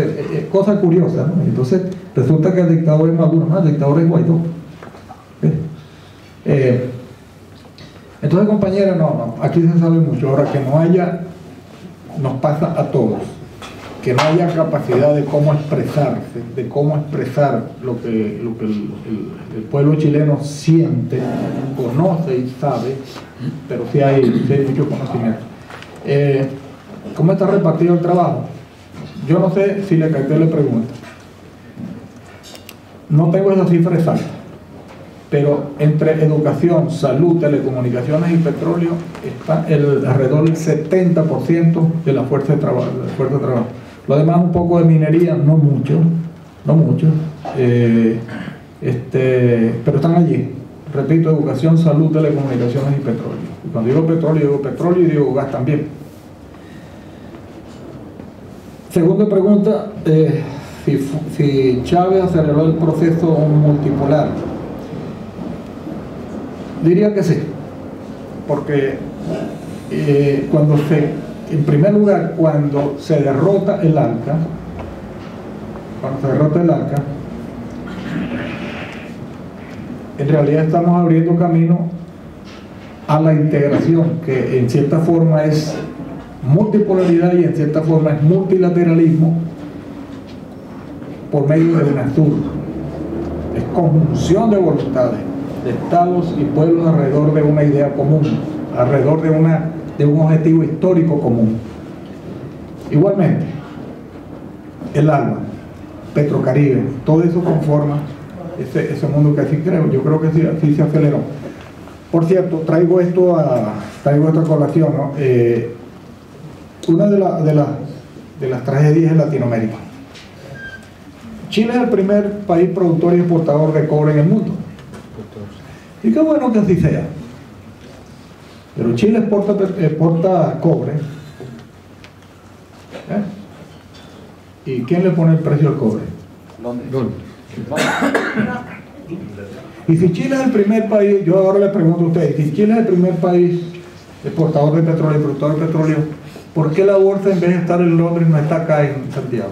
[SPEAKER 5] Cosa curiosa, ¿no? Entonces resulta que el dictador es Maduro, no, el dictador es Guaidó. Entonces, compañera, no, aquí se sabe mucho. Ahora, que no haya, nos pasa a todos, que no haya capacidad de cómo expresarse, de cómo expresar lo que el pueblo chileno siente, conoce y sabe, pero sí hay mucho conocimiento. ¿Cómo está repartido el trabajo? Yo no sé si le capté la pregunta. No tengo esa cifra exacta, pero entre educación, salud, telecomunicaciones y petróleo está alrededor del 70% de la fuerza de trabajo. Lo demás, un poco de minería, no mucho, pero están allí. Repito, educación, salud, telecomunicaciones y petróleo. Y cuando digo petróleo y digo gas también. Segunda pregunta, si Chávez aceleró el proceso multipolar. Diría que sí, porque en primer lugar, cuando se derrota el ALCA, en realidad estamos abriendo camino a la integración, que en cierta forma es multipolaridad y en cierta forma es multilateralismo por medio de UNASUR. Es conjunción de voluntades de estados y pueblos alrededor de una idea común, alrededor de un objetivo histórico común. Igualmente, el ALBA, Petrocaribe, todo eso conforma ese mundo que así creo. Yo creo que sí se aceleró. Por cierto, traigo esta colación, ¿no? Una de las tragedias en Latinoamérica. Chile es el primer país productor y exportador de cobre en el mundo. Y qué bueno que así sea. Pero Chile exporta cobre. ¿Y quién le pone el precio al cobre? ¿Dónde? Y si Chile es el primer país, yo ahora le pregunto a ustedes, si Chile es el primer país exportador de petróleo y productor de petróleo, ¿por qué la bolsa, en vez de estar en Londres, no está acá en Santiago?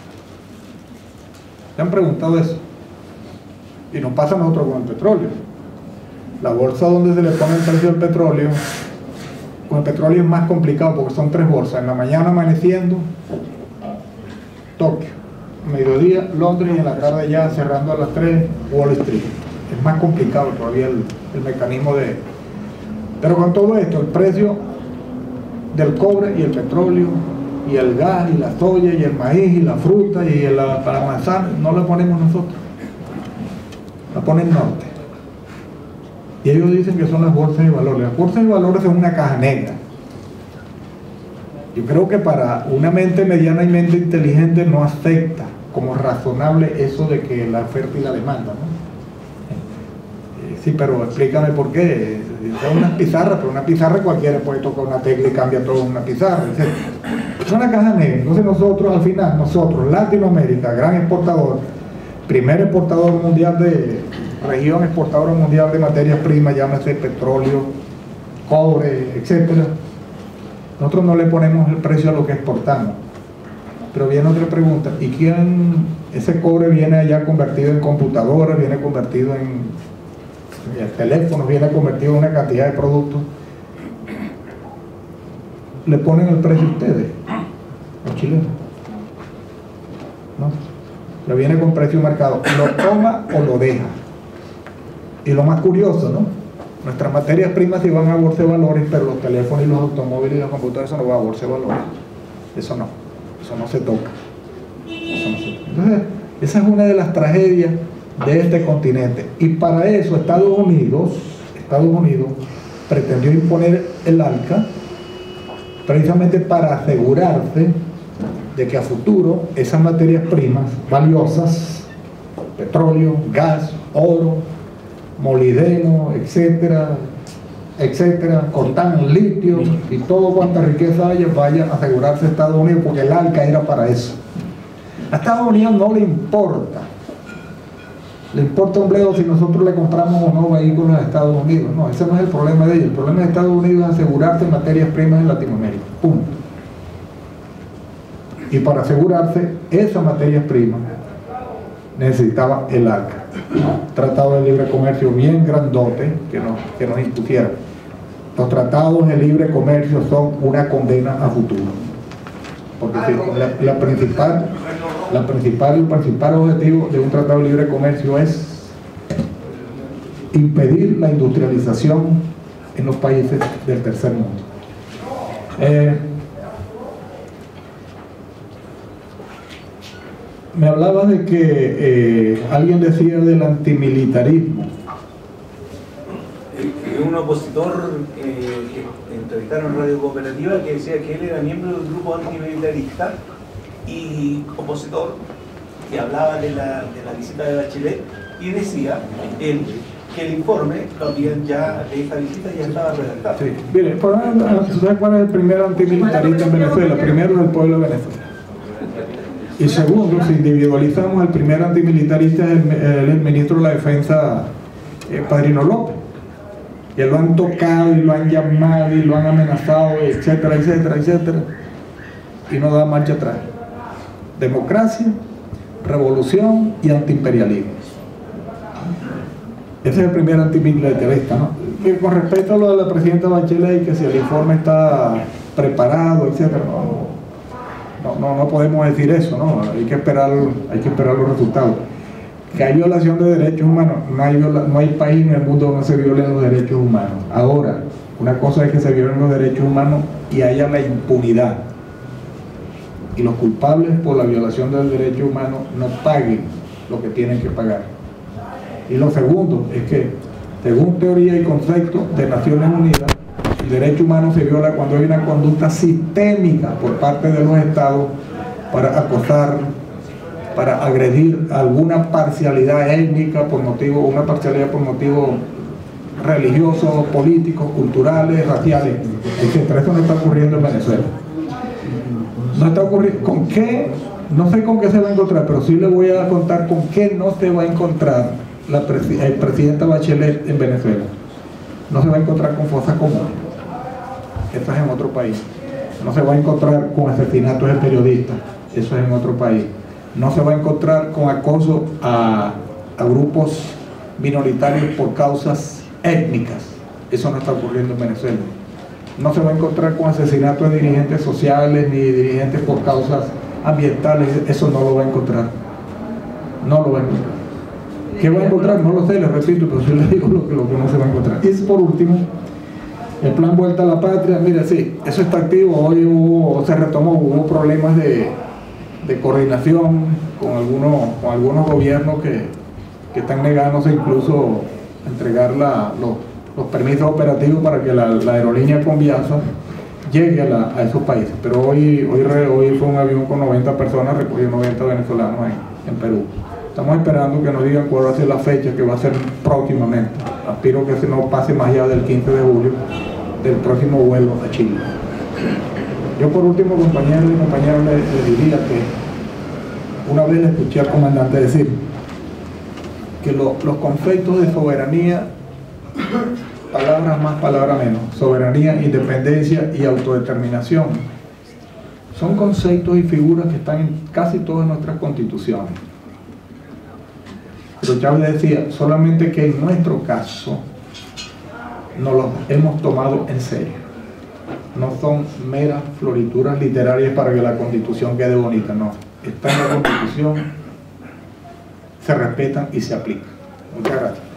[SPEAKER 5] ¿Se han preguntado eso? Y nos pasa a nosotros con el petróleo. La bolsa donde se le pone el precio del petróleo, con el petróleo es más complicado porque son 3 bolsas. En la mañana amaneciendo, Tokio. Mediodía, Londres, y en la tarde ya cerrando a las 3, Wall Street. Es más complicado todavía el mecanismo de... Pero con todo esto, el precio del cobre y el petróleo y el gas y la soya y el maíz y la fruta y para la manzana, no la ponemos nosotros, la pone el norte. Y ellos dicen que son las bolsas de valores. Las bolsas de valores son una caja negra. Yo creo que para una mente medianamente inteligente no acepta como razonable eso de que la oferta y la demanda, ¿no? Sí, pero explícame por qué. Son unas pizarras, pero una pizarra cualquiera puede tocar una tecla y cambia todo en una pizarra, etc. Es una caja negra. Entonces nosotros, al final, Latinoamérica, gran exportador, primer exportador mundial región exportadora mundial de materias primas, llámese petróleo, cobre, etcétera. Nosotros no le ponemos el precio a lo que exportamos. Pero viene otra pregunta, ¿y ese cobre viene allá convertido en computadoras, viene convertido en teléfonos, viene convertido en una cantidad de productos? ¿Le ponen el precio a ustedes, los chilenos? ¿No? Le viene con precio marcado, lo toma o lo deja. Y lo más curioso, ¿no? Nuestras materias primas sí van a bolsa de valores, pero los teléfonos y los automóviles y los computadores, eso no va a bolsa de valores. Eso no se toca. Entonces, esa es una de las tragedias de este continente. Y para eso Estados Unidos pretendió imponer el ALCA precisamente para asegurarse de que a futuro esas materias primas valiosas, petróleo, gas, oro, molibdeno, etcétera, coltán, litio y todo cuanta riqueza haya, vaya a asegurarse a Estados Unidos, porque el ALCA era para eso. A Estados Unidos no le importa un bledo si nosotros le compramos o no vehículos a Estados Unidos. No, ese no es el problema de ellos. El problema de Estados Unidos es asegurarse materias primas en Latinoamérica, punto. Y para asegurarse esas materias primas necesitaba el ALCA, tratado de libre comercio bien grandote que nos impusieran. Los tratados de libre comercio son una condena a futuro, porque el principal objetivo de un tratado de libre comercio es impedir la industrialización en los países del tercer mundo. Me hablaba de que alguien decía del antimilitarismo.
[SPEAKER 6] Un opositor que entrevistaron en Radio Cooperativa, que decía que él era miembro del grupo antimilitarista y opositor, que hablaba de la visita de Bachelet, y decía él que el informe de esta visita ya estaba redactado. Sí.
[SPEAKER 5] Mire, ¿sabes cuál es el primer antimilitarista en Venezuela? Primero es el pueblo de Venezuela. Y segundo, si individualizamos, el primer antimilitarista es el ministro de la Defensa, Padrino López. Que lo han tocado y lo han llamado y lo han amenazado, etcétera, etcétera, etcétera, y no da marcha atrás. Democracia, revolución y antiimperialismo. Ese es el primer antimilitarista, ¿no? Y con respecto a lo de la presidenta Bachelet, que si el informe está preparado, etcétera, no podemos decir eso, ¿no? Hay que esperar los resultados. Que hay violación de derechos humanos, no hay país en el mundo donde se violen los derechos humanos. Ahora, una cosa es que se violen los derechos humanos y haya la impunidad, y los culpables por la violación del derecho humano no paguen lo que tienen que pagar. Y lo segundo es que, según teoría y concepto de Naciones Unidas, el derecho humano se viola cuando hay una conducta sistémica por parte de los estados para acosar, para agredir alguna parcialidad étnica una parcialidad por motivos religiosos, políticos, culturales, raciales, etc. Eso no está ocurriendo en Venezuela. No está ocurriendo. ¿Con qué? No sé con qué se va a encontrar, pero sí le voy a contar con qué no se va a encontrar la presidenta Bachelet en Venezuela. No se va a encontrar con fosas comunes. Eso es en otro país. No se va a encontrar con asesinatos de periodistas. Eso es en otro país. No se va a encontrar con acoso a grupos minoritarios por causas étnicas. Eso no está ocurriendo en Venezuela. No se va a encontrar con asesinatos de dirigentes sociales ni dirigentes por causas ambientales. Eso no lo va a encontrar. No lo va a encontrar. ¿Qué va a encontrar? No lo sé, les repito, pero sí les digo lo que no se va a encontrar. Y por último, el plan Vuelta a la Patria. Mira, sí, eso está activo. Hoy hubo problemas de coordinación con algunos gobiernos que están negándose incluso a entregar los permisos operativos para que la aerolínea Conviasa llegue a esos países. Pero hoy fue un avión con 90 personas, recogió 90 venezolanos en Perú. Estamos esperando que nos digan cuál va a ser la fecha, que va a ser próximamente. Aspiro que se no pase más allá del 15 de julio del próximo vuelo a Chile. Yo por último, compañeros y compañeras, les diría que una vez le escuché al comandante decir que los conceptos de soberanía, palabras más, palabras menos, soberanía, independencia y autodeterminación, son conceptos y figuras que están en casi todas nuestras constituciones. Pero Chávez decía, solamente que en nuestro caso no los hemos tomado en serio. No son meras florituras literarias para que la Constitución quede bonita, no. Está en la Constitución, se respetan y se aplican. Muchas gracias.